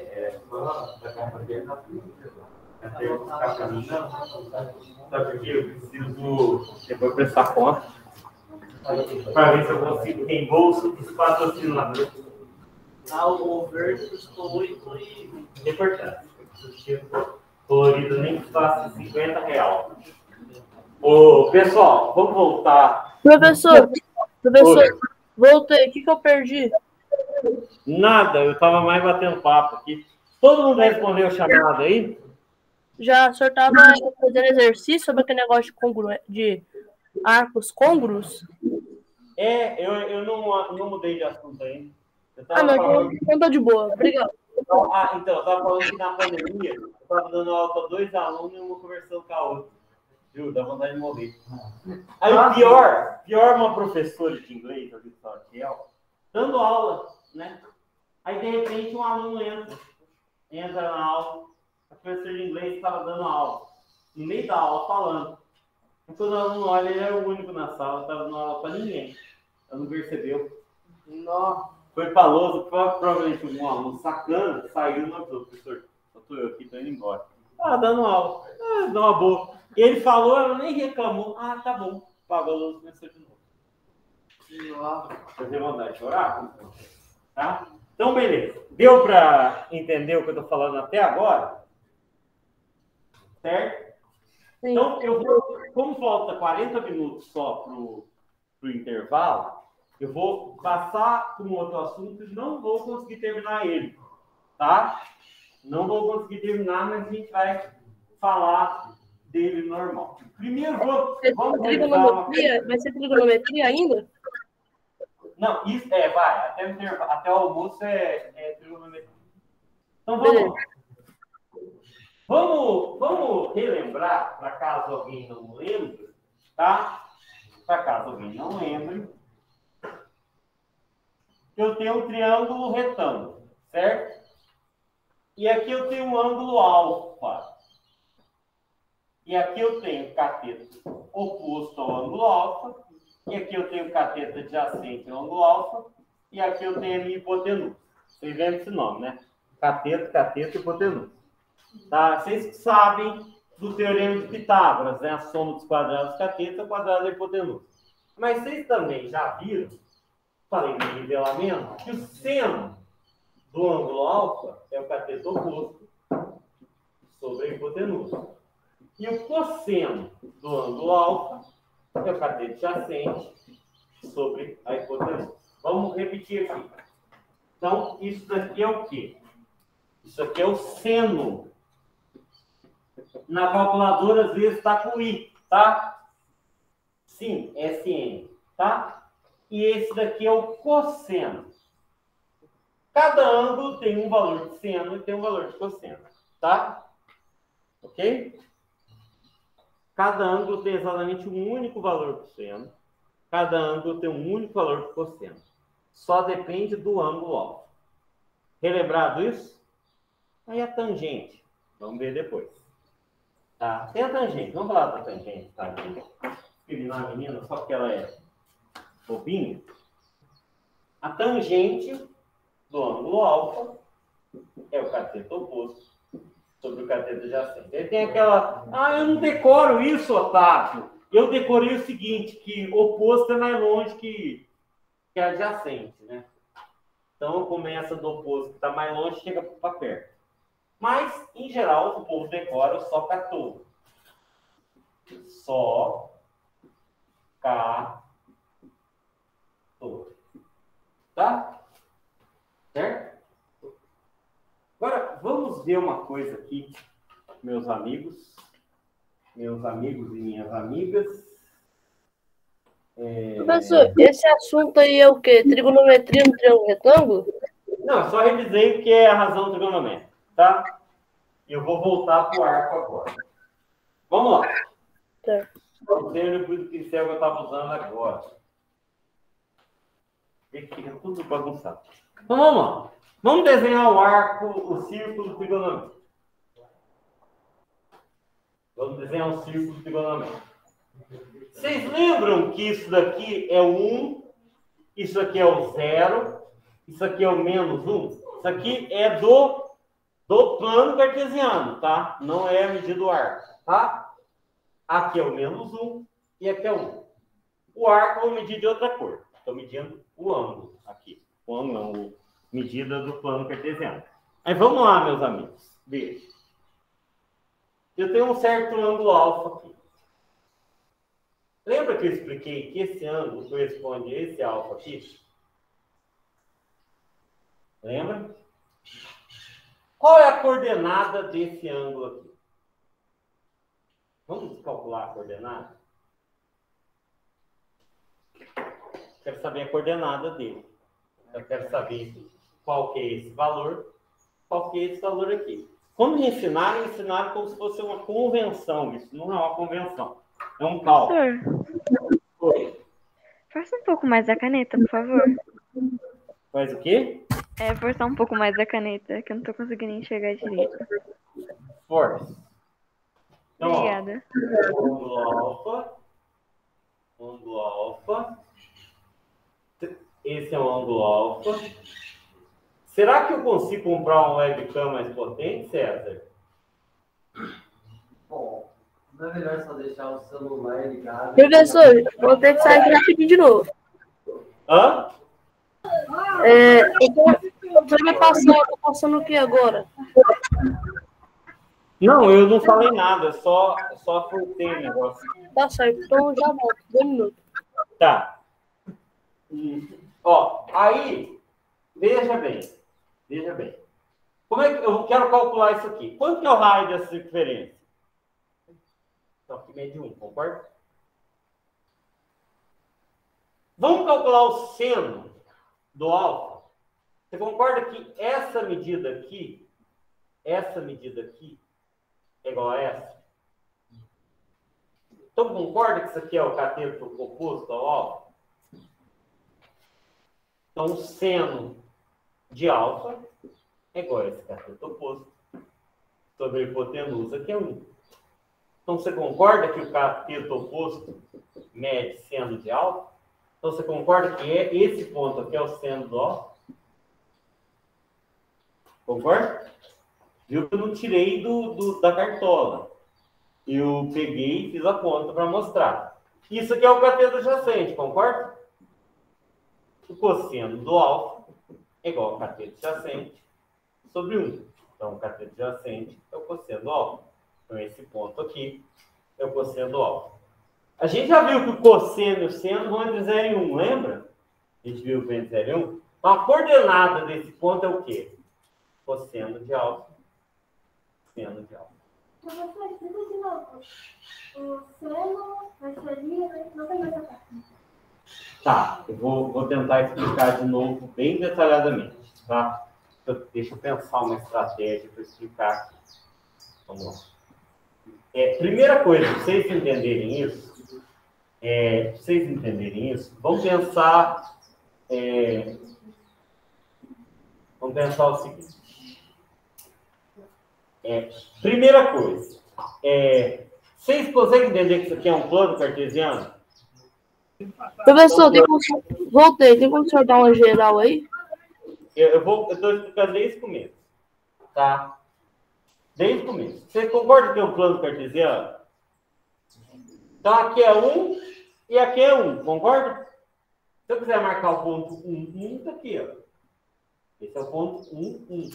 Sabe por quê? Eu preciso depois prestar conta para ver se eu consigo reembolso dos patrocinadores. O verde custou 8 e... Importante. Colorido nem que custasse R$50. Ô, pessoal, vamos voltar. Professor, voltei. O que eu perdi? Nada, eu estava mais batendo papo aqui. Todo mundo respondeu a chamada aí? Já o senhor estava fazendo exercício sobre aquele negócio de arcos côngruos? Eu não mudei de assunto ainda. Não, então tá de boa. Obrigado. Então, eu estava falando que na pandemia, eu estava dando aula para 2 alunos e uma conversando com a outra. Viu? Dá vontade de morrer. Aí o pior uma professora de inglês, dando aula, né? Aí de repente um aluno entra na aula, a professora de inglês estava dando aula, no meio da aula falando. E quando o aluno olha, ele era o único na sala, estava dando aula para ninguém. Ela não percebeu. Nossa. Foi pra lousa, provavelmente um aluno sacana, saiu e falou, professor, só tô eu aqui, tô indo embora. Dando aula, dá uma boa. E ele falou, ela nem reclamou. Tá bom, pagou a lousa e começou de novo. Você tem vontade de chorar? Tá? Então, beleza. Deu pra entender o que eu tô falando até agora? Certo? Sim. Então, como falta 40 minutos só pro intervalo, eu vou passar para um outro assunto e não vou conseguir terminar ele, tá? Não vou conseguir terminar, mas a gente vai falar dele normal. Primeiro, vamos trigonometria? Vai ser trigonometria ainda? Não, isso vai. Até o almoço é trigonometria. Então, vamos relembrar, para caso alguém não lembre, tá? Para caso alguém não lembre, eu tenho um triângulo retângulo, certo? E aqui eu tenho um ângulo alfa. E aqui eu tenho cateto oposto ao ângulo alfa. E aqui eu tenho cateto adjacente ao ângulo alfa. E aqui eu tenho a minha hipotenusa. Vocês lembram esse nome, né? Cateto e hipotenusa. Tá? Vocês sabem do teorema de Pitágoras, né? A soma dos quadrados do cateto é o quadrado da hipotenusa. Mas vocês também já viram, falei no nivelamento, que o seno do ângulo alfa é o cateto oposto sobre a hipotenusa. E o cosseno do ângulo alfa é o cateto adjacente sobre a hipotenusa. Vamos repetir aqui. Então, isso daqui é o quê? Isso aqui é o seno. Na calculadora, às vezes, está com I, tá? Sim, SN, tá? E esse daqui é o cosseno. Cada ângulo tem um valor de seno e tem um valor de cosseno, tá? Ok? Cada ângulo tem exatamente um único valor de seno. Cada ângulo tem um único valor de cosseno. Só depende do ângulo alfa. Relembrado isso? Aí a tangente. Vamos ver depois. Tá? Tem a tangente. Vamos falar da tangente, tá? Escrevi na menina, só porque ela é bobinha. A tangente do ângulo alfa é o cateto oposto sobre o cateto adjacente. Aí tem aquela... eu não decoro isso, Otávio. Eu decorei o seguinte, que oposto é mais longe que adjacente, né? Então, começa do oposto que está mais longe, chega para perto. Mas, em geral, o povo decora só catou. Só catou. Tá? Certo? Agora, vamos ver uma coisa aqui, meus amigos e minhas amigas. Professor, esse assunto aí é o quê? Trigonometria no triângulo retângulo? Não, só revisei o que é a razão trigonométrica, tá? Eu vou voltar para o arco agora. Vamos lá. Certo. Não sei o pincel que eu estava usando agora. Fica tudo bagunçado. Então, vamos lá. Vamos desenhar o arco, o círculo trigonométrico. Vamos desenhar um círculo trigonométrico. Vocês lembram que isso daqui é o 1, isso aqui é o 0, isso aqui é o menos 1? Isso aqui é do do plano cartesiano, tá? Não é a medida do arco, tá? Aqui é o menos 1 e aqui é 1. O arco eu vou medir de outra cor. Estou medindo o ângulo aqui. O ângulo não, medida do plano cartesiano. Aí vamos lá, meus amigos. Veja. Eu tenho um certo ângulo alfa aqui. Lembra que eu expliquei que esse ângulo corresponde a esse alfa aqui? Lembra? Qual é a coordenada desse ângulo aqui? Vamos calcular a coordenada? Quero saber a coordenada dele. Eu quero saber qual que é esse valor, qual que é esse valor aqui. Quando me ensinaram como se fosse uma convenção. Isso não é uma convenção. É um cálculo. Oi. Faça um pouco mais a caneta, por favor. Faz o quê? Forçar um pouco mais a caneta, que eu não tô conseguindo enxergar direito. Força. Então, Obrigada. Ângulo alfa. Esse é o ângulo alfa. Será que eu consigo comprar um webcam mais potente, César? Bom, não é melhor só deixar o celular ligado? Professor, vou ter que sair rapidinho de novo. Hã? Você me passou, eu tô passando o que agora? Não, eu não falei nada, só forcei o negócio. Tá certo, então já volto. 2 minutos. Tá. Ó, aí, veja bem. Como é que eu quero calcular isso aqui? Quanto que é o raio dessa circunferência? Então, aqui mede 1, concorda? Vamos calcular o seno do alfa. Você concorda que essa medida aqui é igual a essa? Então, concorda que isso aqui é o cateto oposto ao alfa? Então, o seno de alfa é igual a esse cateto oposto sobre a hipotenusa, que é 1. Então, você concorda que o cateto oposto mede seno de alfa? Então, você concorda que esse ponto aqui é o seno do alfa? Concorda? Viu que eu não tirei da cartola. Eu peguei e fiz a conta para mostrar. Isso aqui é o cateto adjacente, concorda? O cosseno do alfa é igual ao cateto adjacente sobre 1. Então, o cateto adjacente é o cosseno do alfa. Então, esse ponto aqui é o cosseno do alfa. A gente já viu que o cosseno e o seno vão entre 0 e 1, lembra? A gente viu que entre 0 e 1. Então, a coordenada desse ponto é o quê? Cosseno de alfa. Seno de alfa. Professor, explica de novo. O seno vai ser ali, não tem essa parte. Tá, eu vou tentar explicar de novo bem detalhadamente, tá? Deixa eu pensar uma estratégia para explicar aqui. Vamos lá. Primeira coisa, para vocês entenderem isso, vamos pensar o seguinte. Primeira coisa, vocês conseguem entender que isso aqui é um plano cartesiano? Professor, voltei. Tem como o senhor dar uma geral aí? Eu estou explicando desde o começo. Tá? Desde o começo. Você concorda que é um plano cartesiano? Então, aqui é 1 e aqui é 1. Concorda? Se eu quiser marcar o ponto 1, 1, tá aqui, ó. Esse é o ponto 1, 1.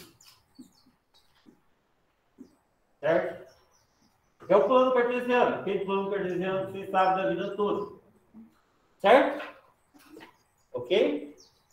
Certo? É o plano cartesiano. Aquele plano cartesiano que vocês sabem da vida toda. Certo? Ok?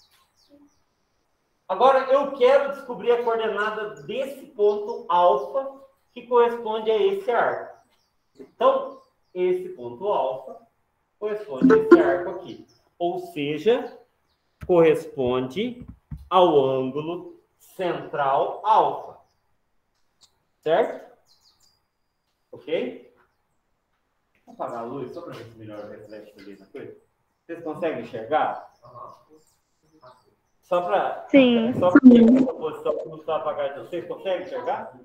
Agora, eu quero descobrir a coordenada desse ponto alfa que corresponde a esse arco. Então, esse ponto alfa corresponde a esse arco aqui. Ou seja, corresponde ao ângulo central alfa. Certo? Ok? Vou apagar a luz só para ver se melhora o reflexo ali na coisa. Vocês conseguem enxergar? Só para. Sim. Só para a posição que não está apagada. Vocês conseguem enxergar?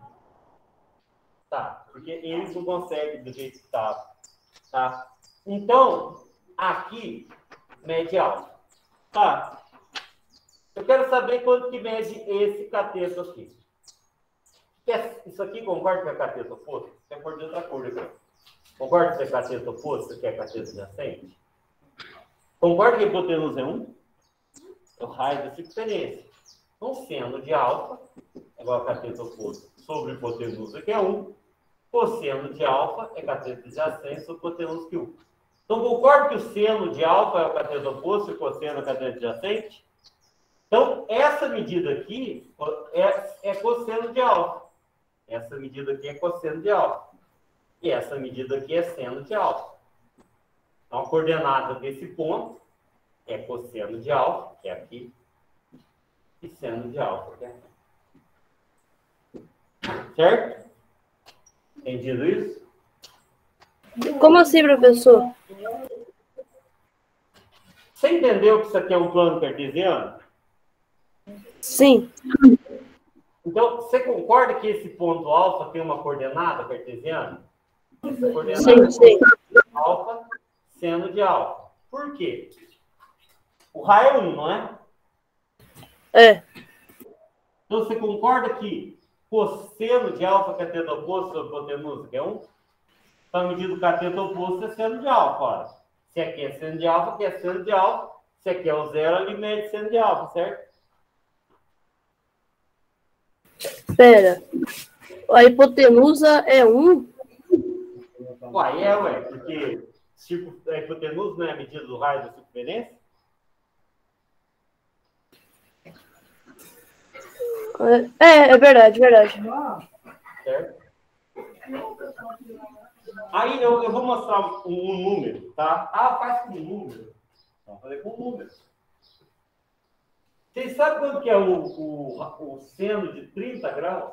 Tá. Porque eles não conseguem do jeito que estava. Tá? Então, aqui, mede alfa. Tá. Eu quero saber quanto que mede esse cateto aqui. Isso aqui concorda que é cateto oposto? Você pode de outra cor aqui. Concorda que é cateto oposto? Isso aqui é cateto adjacente? Concorda que a hipotenusa é 1? É o raio da circunferência. Então, seno de alfa é igual a cateto oposto sobre hipotenusa, que é 1. Cosseno de alfa é cateto adjacente sobre hipotenusa, que é 1. Então, concorda que o seno de alfa é o cateto oposto e o cosseno é o cateto adjacente? Então, essa medida aqui é cosseno de alfa. Essa medida aqui é cosseno de alfa. E essa medida aqui é seno de alfa. Então, a coordenada desse ponto é cosseno de alfa, que é aqui, e seno de alfa, que é aqui. Certo? Entendido isso? Como assim, professor? Você entendeu que isso aqui é um plano cartesiano? Sim. Então, você concorda que esse ponto alfa tem uma coordenada cartesiana? Essa coordenada Sim. é alfa, seno de alfa. Por quê? O raio é 1, não é? É. Então, você concorda que cosseno de alfa é cateto oposto sobre hipotenusa, que é 1? Então, a medida do cateto oposto é seno de alfa. Olha. Se aqui é seno de alfa, aqui é seno de alfa. Se aqui é o zero, ali mede seno de alfa, certo? Espera. A hipotenusa é 1? Ué, porque a hipotenusa não é a medida do raio da circunferência? É verdade. Certo? Aí eu vou mostrar um número, tá? Ah, faz com número. Vamos fazer com número. Vocês sabem quanto que é o seno de 30 graus?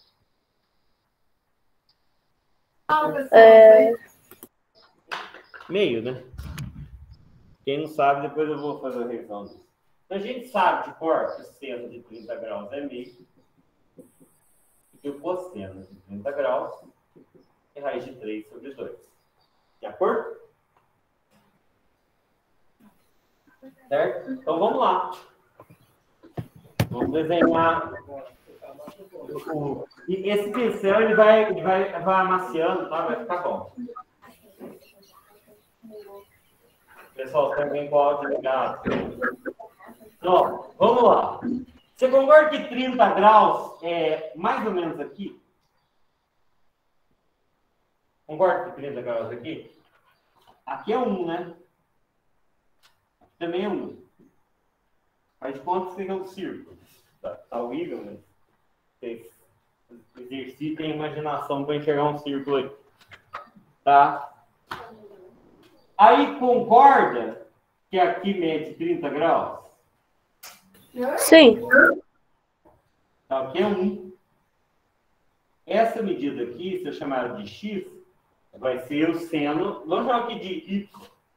Meio, né? Quem não sabe, depois eu vou fazer a revisão disso. Então, a gente sabe de cor que o seno de 30 graus é meio. E que o cosseno de 30 graus é raiz de 3 sobre 2. De acordo? Certo? Então, vamos lá. Vamos desenhar. E esse pincel ele vai amaciando, tá? Vai ficar bom. Pessoal, tem alguém com o áudio ligado? Então, vamos lá. Você concorda que 30 graus é mais ou menos aqui? Concorda que 30 graus aqui? Aqui é 1, né? Aqui também é 1. Faz de conta que seja um círculo. Tá horrível, né? Vocês exercitem a imaginação para enxergar um círculo aí. Tá? Aí concorda que aqui mede 30 graus? Sim. Tá, aqui é 1. Essa medida aqui, se eu chamar ela de x, vai ser o seno. Vamos chamar aqui de y.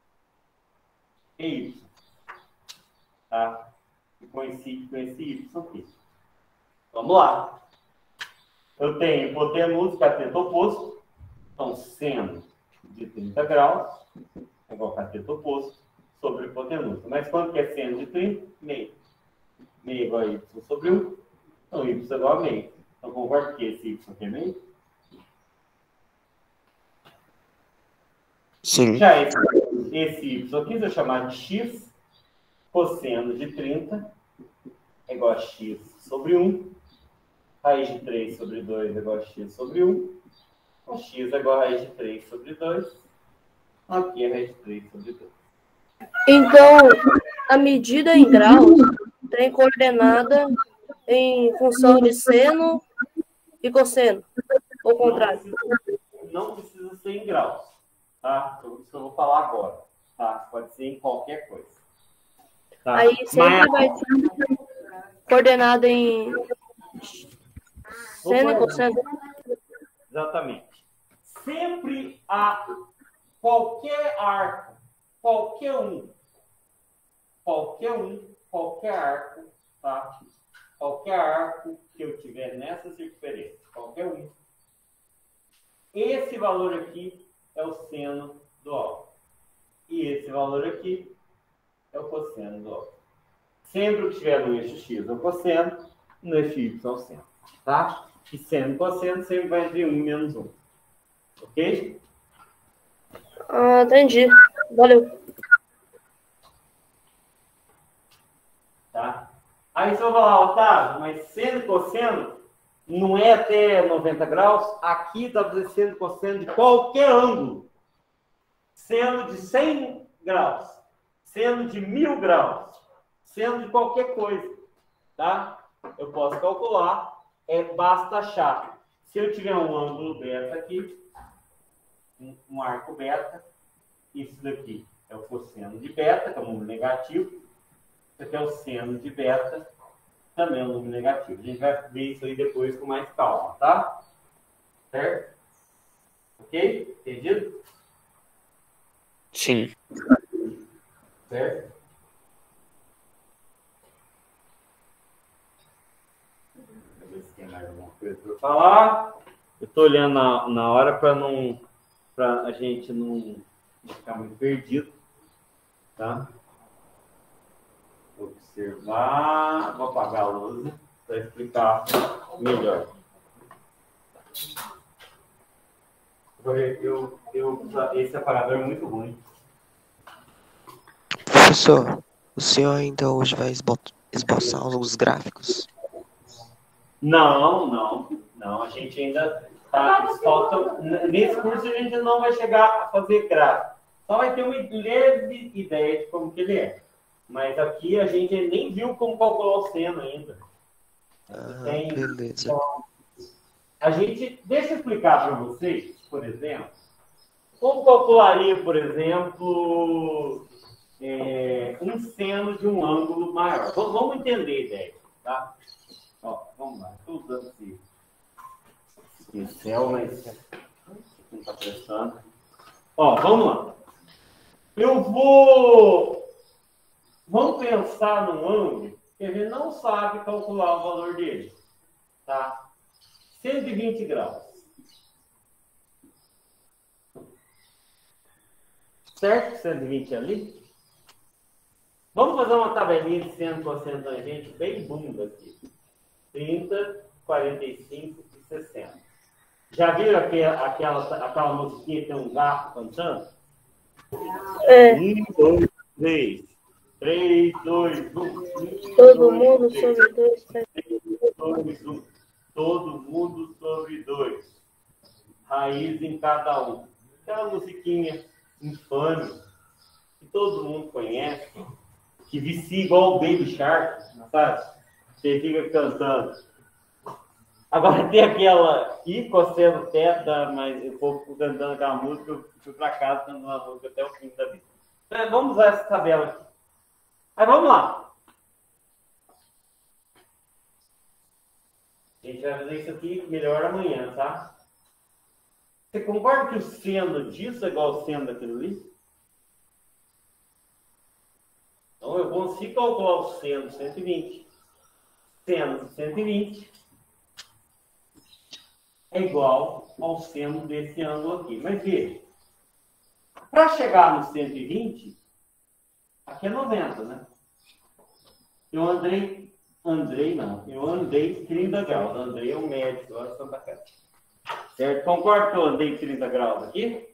É y. Tá? E com esse y aqui. Vamos lá. Eu tenho hipotenusa, cateto oposto. Então, seno de 30 graus é igual a cateto oposto sobre hipotenusa. Mas quanto que é seno de 30? Meio. Meio igual a y sobre 1. Então, y é igual a meio. Então, concordo que esse y aqui é meio? Sim. Já esse y aqui, se eu chamar de x, cosseno de 30 é igual a x sobre 1. Raiz de 3 sobre 2 é igual a x sobre 1. Então, x é igual a raiz de 3 sobre 2. Aqui é raiz de 3 sobre 2. Então, a medida em graus tem coordenada em função de seno e cosseno. Ou contrário. Não precisa ser em graus. Tá? Isso que eu vou falar agora. Tá? Pode ser em qualquer coisa. Tá? Aí sempre vai ser coordenada em seno e cosseno. Exatamente. Sempre a qualquer arco, qualquer arco, tá? Qualquer arco que eu tiver nessa circunferência, qualquer um. Esse valor aqui é o seno do alvo. E esse valor aqui é o cosseno do alvo. Sempre que estiver no eixo x é o cosseno, no eixo y é o seno. Tá? E seno e cosseno sempre vai entre 1 e menos 1. Ok? Entendi. Valeu. Tá? Aí você vai falar, Otávio, mas seno e cosseno não é até 90 graus? Aqui dá para fazer seno e cosseno de qualquer ângulo. Seno de 100 graus. Seno de 1000 graus. Seno de qualquer coisa. Tá? Eu posso calcular. Basta achar. Se eu tiver um ângulo beta aqui, um arco beta, isso daqui é o cosseno de beta, que é um número negativo. Isso aqui é o seno de beta, também é um número negativo. A gente vai ver isso aí depois com mais calma, tá? Certo? Ok? Entendido? Sim. Certo? Deixa eu ver se tem mais alguma coisa para falar. Eu estou olhando na hora para a gente não ficar muito perdido, tá? Observar, vou apagar a luz para explicar melhor. Esse separador é muito ruim. Professor, o senhor ainda hoje vai esboçar os gráficos? Não. A gente ainda falta. Nesse curso a gente não vai chegar a fazer gráfico. Só vai ter uma leve ideia de como que ele é. Mas aqui a gente nem viu como calcular o seno ainda. Beleza. Então, deixa eu explicar para vocês, por exemplo, como calcularia, por exemplo, um seno de um ângulo maior. Vamos entender a ideia, tá? Ó, vamos lá, estou usando esse pincel, mas não está prestando. Ó, vamos lá. Vamos pensar num ângulo que a gente não sabe calcular o valor dele. Tá? 120 graus. Certo? 120 ali. Vamos fazer uma tabelinha de seno, cosseno, tangente bem bunda aqui. 30, 45 e 60. Já viram aquela musiquinha que tem um gato cantando? 1, 2, 3. 3, 2, 1. Todo mundo sobre 2. 3, 2, 1. Todo mundo sobre 2. Raiz em cada um. Aquela musiquinha infame que todo mundo conhece, que vicia igual o Baby Shark, sabe? Você fica cantando. Agora tem aquela cosseno teta, mas o povo ficou cantando aquela música, eu fui para casa cantando uma música até o fim da vida. Então, vamos usar essa tabela aqui. Aí vamos lá. A gente vai fazer isso aqui melhor amanhã, tá? Você concorda que o seno disso é igual ao seno daquilo ali? Então eu consigo calcular o seno de 120. Seno de 120 é igual ao seno desse ângulo aqui. Mas veja, para chegar no 120, aqui é 90, né? Eu andei 30 graus. Andrei é um médico lá de Santa Casa. Certo? Concorda que eu andei 30 graus aqui?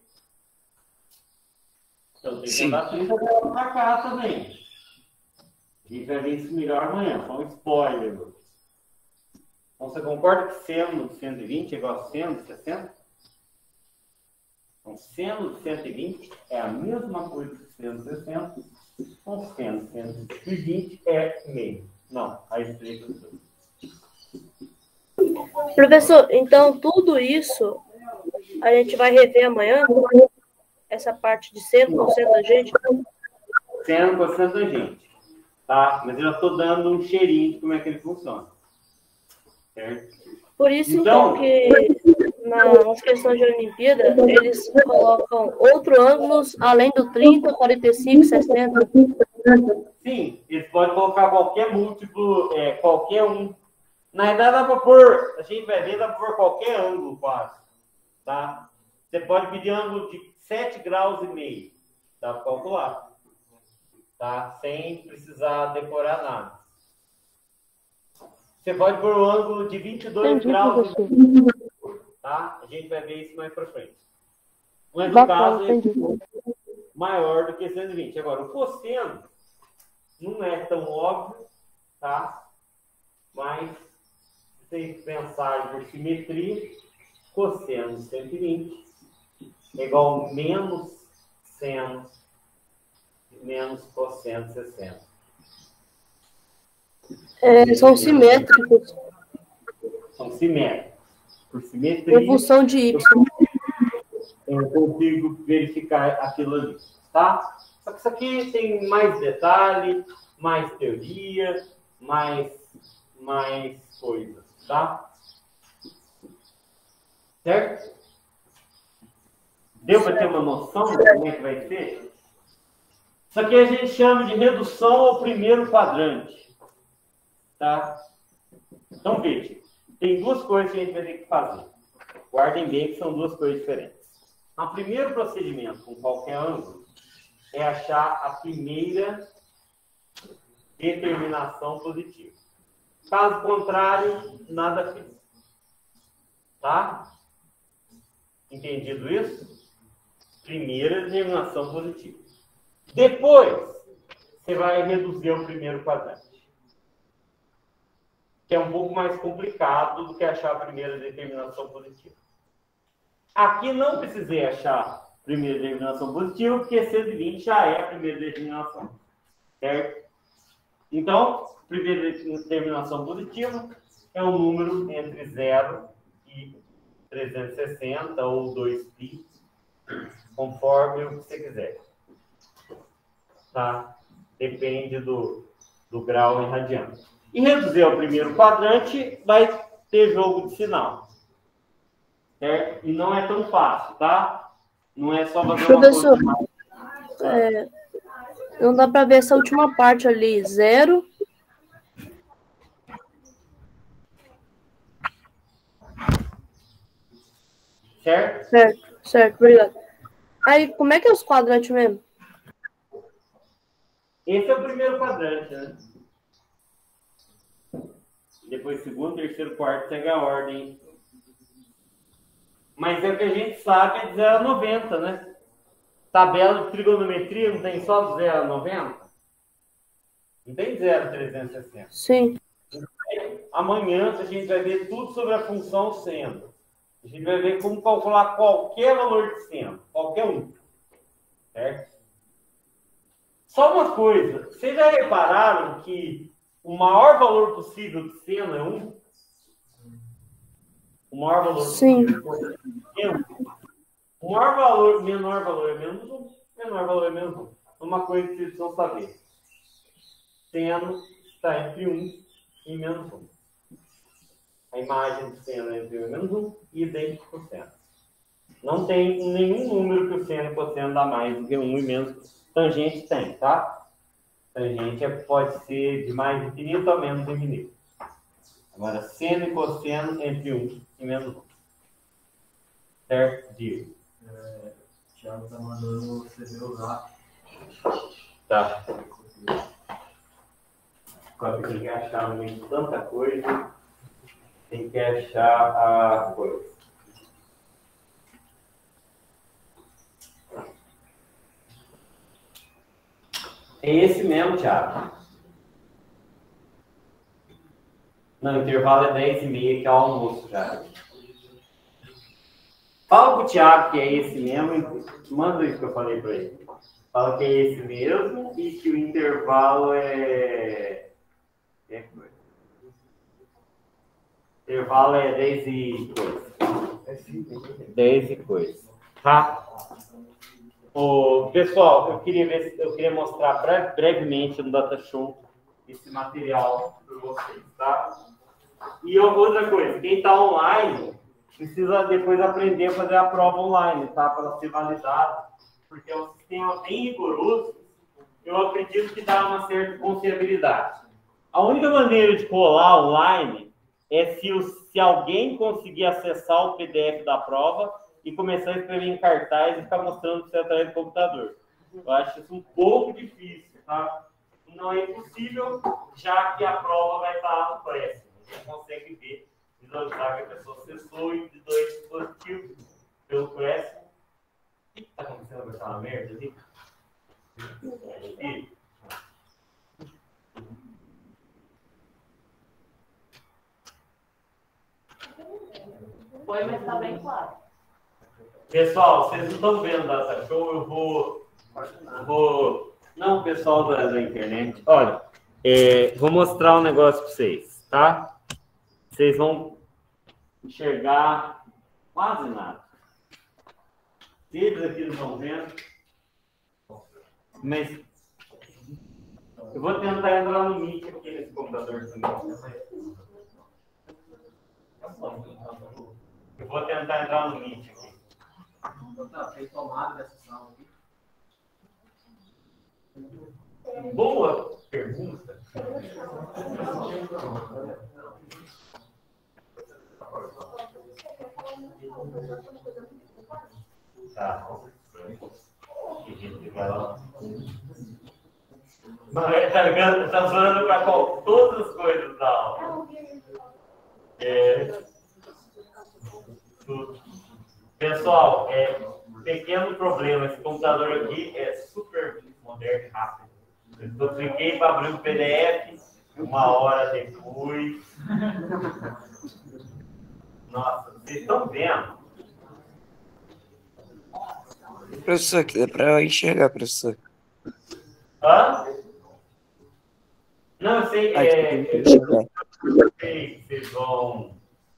Então tem que andar 30 graus para cá também. A gente vai ver isso melhor amanhã. Só um spoiler. Então você concorda que seno de 120 é igual a seno de 60? Então seno de 120 é a mesma coisa que seno de 60. Então seno de 20 é meio. Não, aí explica os dois. Professor, então tudo isso a gente vai rever amanhã? Essa parte de seno, cosseno, tangente? Seno, cosseno, tangente. Tá? Mas eu já estou dando um cheirinho de como é que ele funciona. Certo? Por isso, então que nas questões de Olimpíada, eles colocam outros ângulos além do 30, 45, 60. Sim, eles podem colocar qualquer múltiplo, qualquer um. Na verdade, dá para pôr, a gente vai ver, dá para pôr qualquer ângulo quase. Tá? Você pode pedir ângulo de 7 graus e meio. Dá para calcular. Tá? Sem precisar decorar nada. Você pode pôr o ângulo de 22 Entendi, graus. professor. Tá? A gente vai ver isso mais para frente. Mas no Bacana, caso, é entendi. maior do que 120. Agora, o cosseno não é tão óbvio, tá? Mas, se vocês pensarem por simetria, cosseno de 120 é igual a menos seno menos cosseno de 60. São simétricos. São simétricos. Por simetria, Em função de y. eu consigo verificar aquilo ali, tá? Só que isso aqui tem mais detalhe, mais teoria, mais coisas, tá? Certo? Deu para ter uma noção de como é que vai ser? Isso aqui a gente chama de redução ao primeiro quadrante, tá? Então, veja, tem duas coisas que a gente vai ter que fazer. Guardem bem que são duas coisas diferentes. O primeiro procedimento, com qualquer ângulo, é achar a primeira determinação positiva. Caso contrário, nada fiz. Tá? Entendido isso? Primeira determinação positiva. Depois, você vai reduzir ao primeiro quadrante. Que é um pouco mais complicado do que achar a primeira determinação positiva. Aqui não precisei achar a primeira determinação positiva, porque 120 já é a primeira determinação. Certo? Então, a primeira determinação positiva é um número entre 0 e 360 ou 2π, conforme o que você quiser. Tá? Depende do grau em radiano. E reduzir ao primeiro quadrante vai ter jogo de sinal. Certo? E não é tão fácil, tá? Não é só fazer Professor, uma coisa. Não dá para ver essa última parte ali, 0. Certo? Certo, obrigado. Aí, como é que é os quadrantes mesmo? Esse é o primeiro quadrante, né? Depois, segundo, terceiro, quarto, segue a ordem. Mas é o que a gente sabe é de 0 a 90, né? Tabela de trigonometria não tem só de 0 a 90? Não tem 0 a 360. Sim. Amanhã a gente vai ver tudo sobre a função seno. A gente vai ver como calcular qualquer valor de seno. Qualquer um. Certo? Só uma coisa. Vocês já repararam que o maior valor possível de seno é 1? O maior valor Sim. possível é 1. O maior valor, menor valor é menos 1. Menor valor é menos 1. Uma coisa que vocês precisam saber. Seno está entre 1 e menos 1. A imagem do seno é entre 1 e menos 1 e idêntico com o seno. Não tem nenhum número que o seno e cosseno dá mais do que 1 e menos. Tangente tem, tá? Tangente pode ser de mais infinito a menos infinito. Agora, seno e cosseno entre 1 e menos 1. Certo? Digo. Thiago tá mandando você ver o zap. Tá. Agora tem que achar no meio de tanta coisa. Tem que achar a coisa. É esse mesmo, Thiago. Não, o intervalo é 10h30, que é o almoço já. Fala pro Thiago que é esse mesmo e manda isso que eu falei para ele. Fala que é esse mesmo e que o intervalo é... O intervalo é 10 e coisa. 10 e coisa. Tá? Pessoal, eu queria mostrar brevemente no DataShow esse material para vocês, tá? E outra coisa, quem está online precisa depois aprender a fazer a prova online, tá? Para ser validado, porque é um sistema bem rigoroso. Eu acredito que dá uma certa confiabilidade. A única maneira de colar online é se alguém conseguir acessar o PDF da prova e começar a escrever em cartaz e ficar mostrando você através do computador. Eu acho isso um pouco difícil, tá? Não é impossível, já que a prova vai estar no prédio. consegue ver, visualizar que a pessoa acessou e de 2 dispositivos pelo Class. O que está acontecendo com essa merda ali? Foi, mas tá bem claro. Pessoal, vocês não estão vendo Data Show, eu vou... Não, pessoal da internet. Olha, vou mostrar um negócio para vocês, tá? Vocês vão enxergar quase nada. Eles aqui não estão vendo. Mas eu vou tentar entrar no Meet aqui nesse computador também. Eu vou tentar entrar no Meet aqui. Tem tomada dessa sala aqui. Boa pergunta. Tá. Mas tá usando para todas as coisas da aula. Tudo. Pessoal, pequeno problema. Esse computador aqui é super moderno e rápido. Eu cliquei para abrir o PDF, 1 hora depois. Nossa, vocês estão vendo? Professor, que dá para enxergar, professor. Hã? Não, eu sei. Eu sei que vocês vão.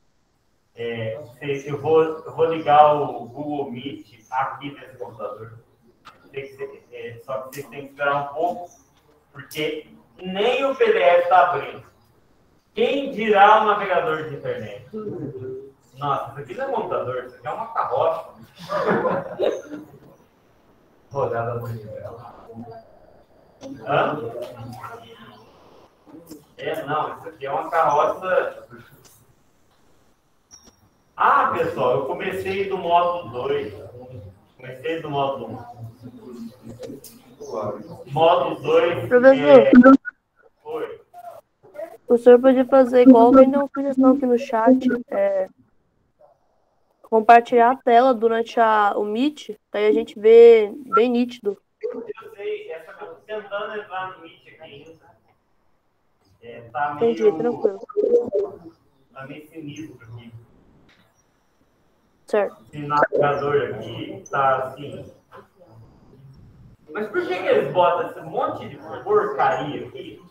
Eu vou ligar o Google Meet aqui nesse computador. Só que vocês têm que esperar um pouco, porque nem o PDF está abrindo. Quem dirá o navegador de internet? Nossa, isso aqui não é computador, isso aqui é uma carroça. Rodada no Hã? Não, isso aqui é uma carroça. Ah, pessoal, eu comecei do módulo 2. Comecei do módulo 1. Módulo 2. Professor. Oi. O senhor pode fazer igual vem uma sugestão aqui no chat. Compartilhar a tela durante o Meet, daí a gente vê bem nítido. Eu sei, essa que eu tô tentando entrar no Meet aqui ainda. Tá Entendi, meio... tranquilo. Tá meio sinistro aqui. Certo. Esse navegador aqui tá assim. Mas por que eles botam esse monte de porcaria aqui?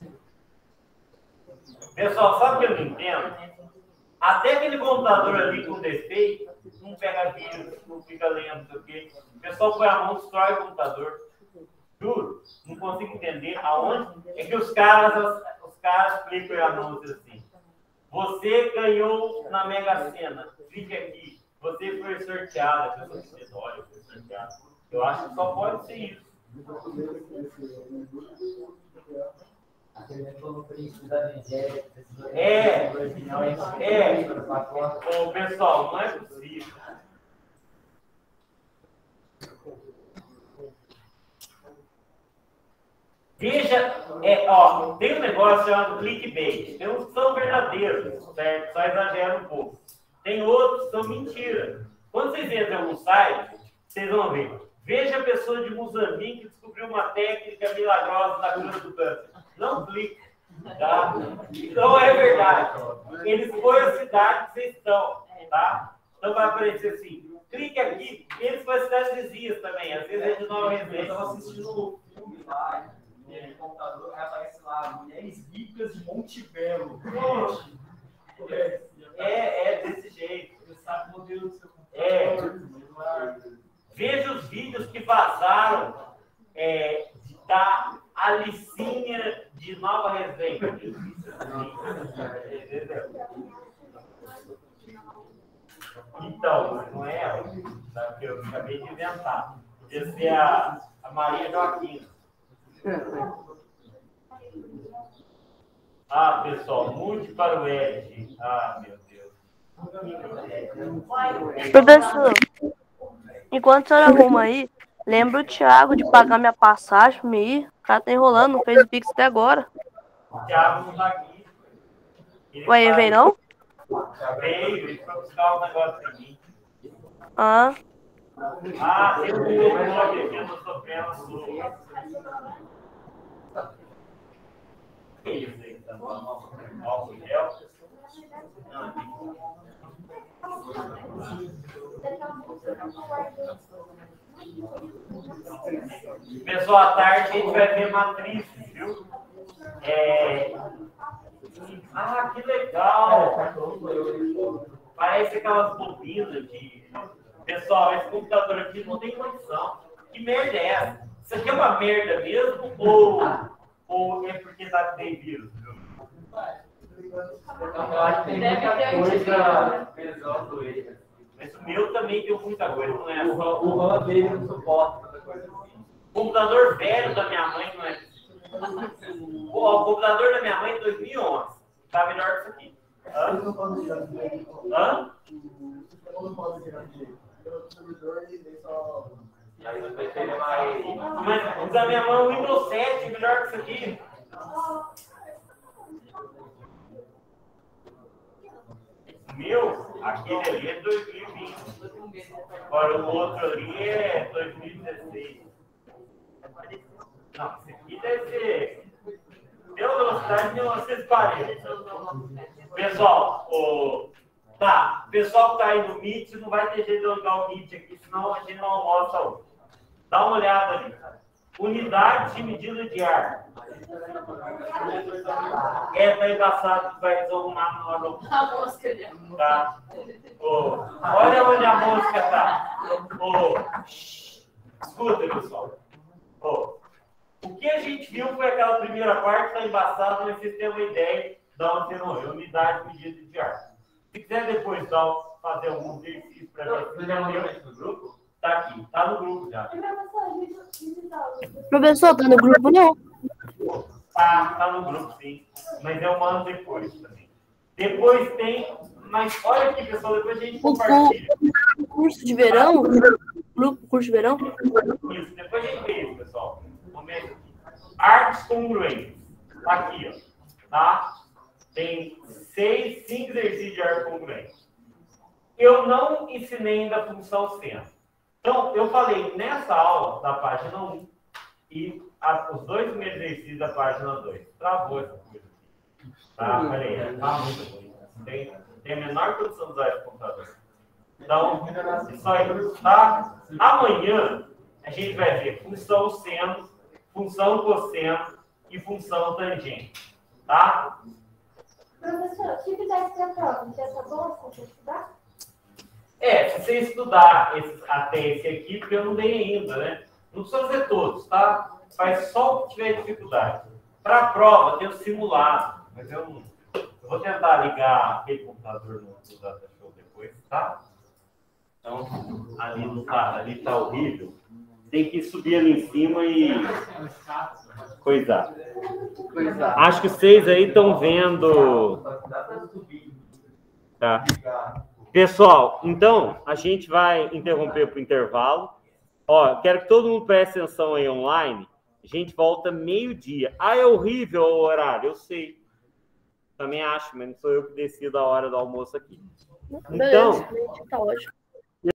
Pessoal, sabe o que eu não entendo? Até aquele computador ali com defeito, não pega vírus, não fica lendo, não sei o quê. O pessoal põe a mão, destrói o computador. Juro, não consigo entender aonde é que os caras clicam a mão assim. Você ganhou na Mega Sena, clique aqui. Você foi sorteado, a pessoa que diz, olha, foi sorteado. Eu acho que só pode ser isso. Ô, pessoal, não é possível. Veja, tem um negócio chamado clickbait. Tem uns que são verdadeiros, certo? Só exageram um pouco. Tem outros que são mentira. Quando vocês entram no site, vocês vão ver. Veja a pessoa de Moçambique que descobriu uma técnica milagrosa da cura do câncer. Não clique, tá? Não é verdade. Eles põem a cidade que vocês estão, tá? Então vai aparecer assim, clique aqui. Eles põem as cidades vizinhas também. Às vezes é de Nova Residência. Eu estava assistindo um filme lá, no computador, aparece lá, Mulheres Ricas de Monte Belo. Desse jeito. Você sabe o modelo do seu computador. Veja os vídeos que vazaram da Alicinha de Nova Resenha. Então, não é ela, que eu acabei de inventar. Podia ser a Maria Joaquina. Ah, pessoal, mude para o Ed. Ah, meu Deus. Professor, enquanto o senhor arruma aí, lembra o Thiago de pagar minha passagem pra mim ir? O cara tá enrolando, não fez o Pix até agora. O Thiago não tá aqui. Ué, vem não? Veio, ele foi buscar um negócio pra mim. Ah. Ah, tem um que eu tô sofrendo sua. Que isso aí? Tá bom? Álcool gel? Pessoal, à tarde a gente vai ver matrizes, viu? Ah, que legal! Parece aquelas bobinas de... Pessoal, esse computador aqui não tem condição. Que merda é essa? Isso aqui é uma merda mesmo? Ou é porque tem vírus? Viu? Eu acho que tem muita coisa. Mas o meu também deu muita coisa, não é? O RAM dele não suporta muita coisa assim. O computador velho da minha mãe não é. O computador da minha mãe é 2011. Tá melhor que isso aqui. Hã? Mas o da minha mãe é o Windows 7, melhor que isso aqui. Meu, aquele ali é 2020. Agora o outro ali é 2016. Não, esse aqui deve ser. Pela velocidade de 1940. Pessoal, tá. O pessoal que tá aí no Meet não vai ter jeito de jogar o Meet aqui, senão a gente não almoça hoje. Dá uma olhada ali. Unidade de medida de ar. Tá embaçado que vai desarrumar na hora do almoço. A mosca ali. Tá. Olha onde a mosca tá. Escuta, pessoal. O que a gente viu foi aquela primeira parte, tá embaçado, mas vocês têm uma ideia de onde você não é. Unidade de medida de ar. Se quiser depois fazer algum exercício para ver no grupo, tá aqui. Tá no grupo já. Professor, tá no grupo não? Tá no grupo, sim. Mas eu mando depois também. Depois tem... Mas olha aqui, pessoal, depois a gente compartilha. O curso de verão? Grupo curso de verão? Isso, depois a gente vê isso, pessoal. Vamos ver aqui. Artes congruentes. Tá aqui, ó. Tá? Tem 5 exercícios de arte congruente. Eu não ensinei ainda a função seno. Então, eu falei nessa aula da página 1 e os 2 primeiros exercícios da página 2. Travou essa coisa aqui. Tá? Peraí. Tá muito bonito. Tem a menor condição de usar esse computador. Então, isso aí, tá? Amanhã, a gente vai ver função seno, função cosseno e função tangente. Tá? Professor, atividade para a prova, já tá bom para estudar? Se você estudar até esse aqui, porque eu não dei ainda, né? Não precisa fazer todos, tá? Faz só o que tiver dificuldade. Para a prova, tem o simulado, mas eu não. Eu vou tentar ligar aquele computador no Data Show depois, tá? Então, ali não tá, ali tá horrível. Tem que subir ali em cima e coisar. Acho que vocês aí estão vendo. Tá. Pessoal, então, a gente vai interromper para o intervalo. Ó, quero que todo mundo preste atenção aí online. A gente volta meio-dia. Ah, é horrível o horário, eu sei. Também acho, mas não sou eu que decido a hora do almoço aqui. Então, tá ótimo.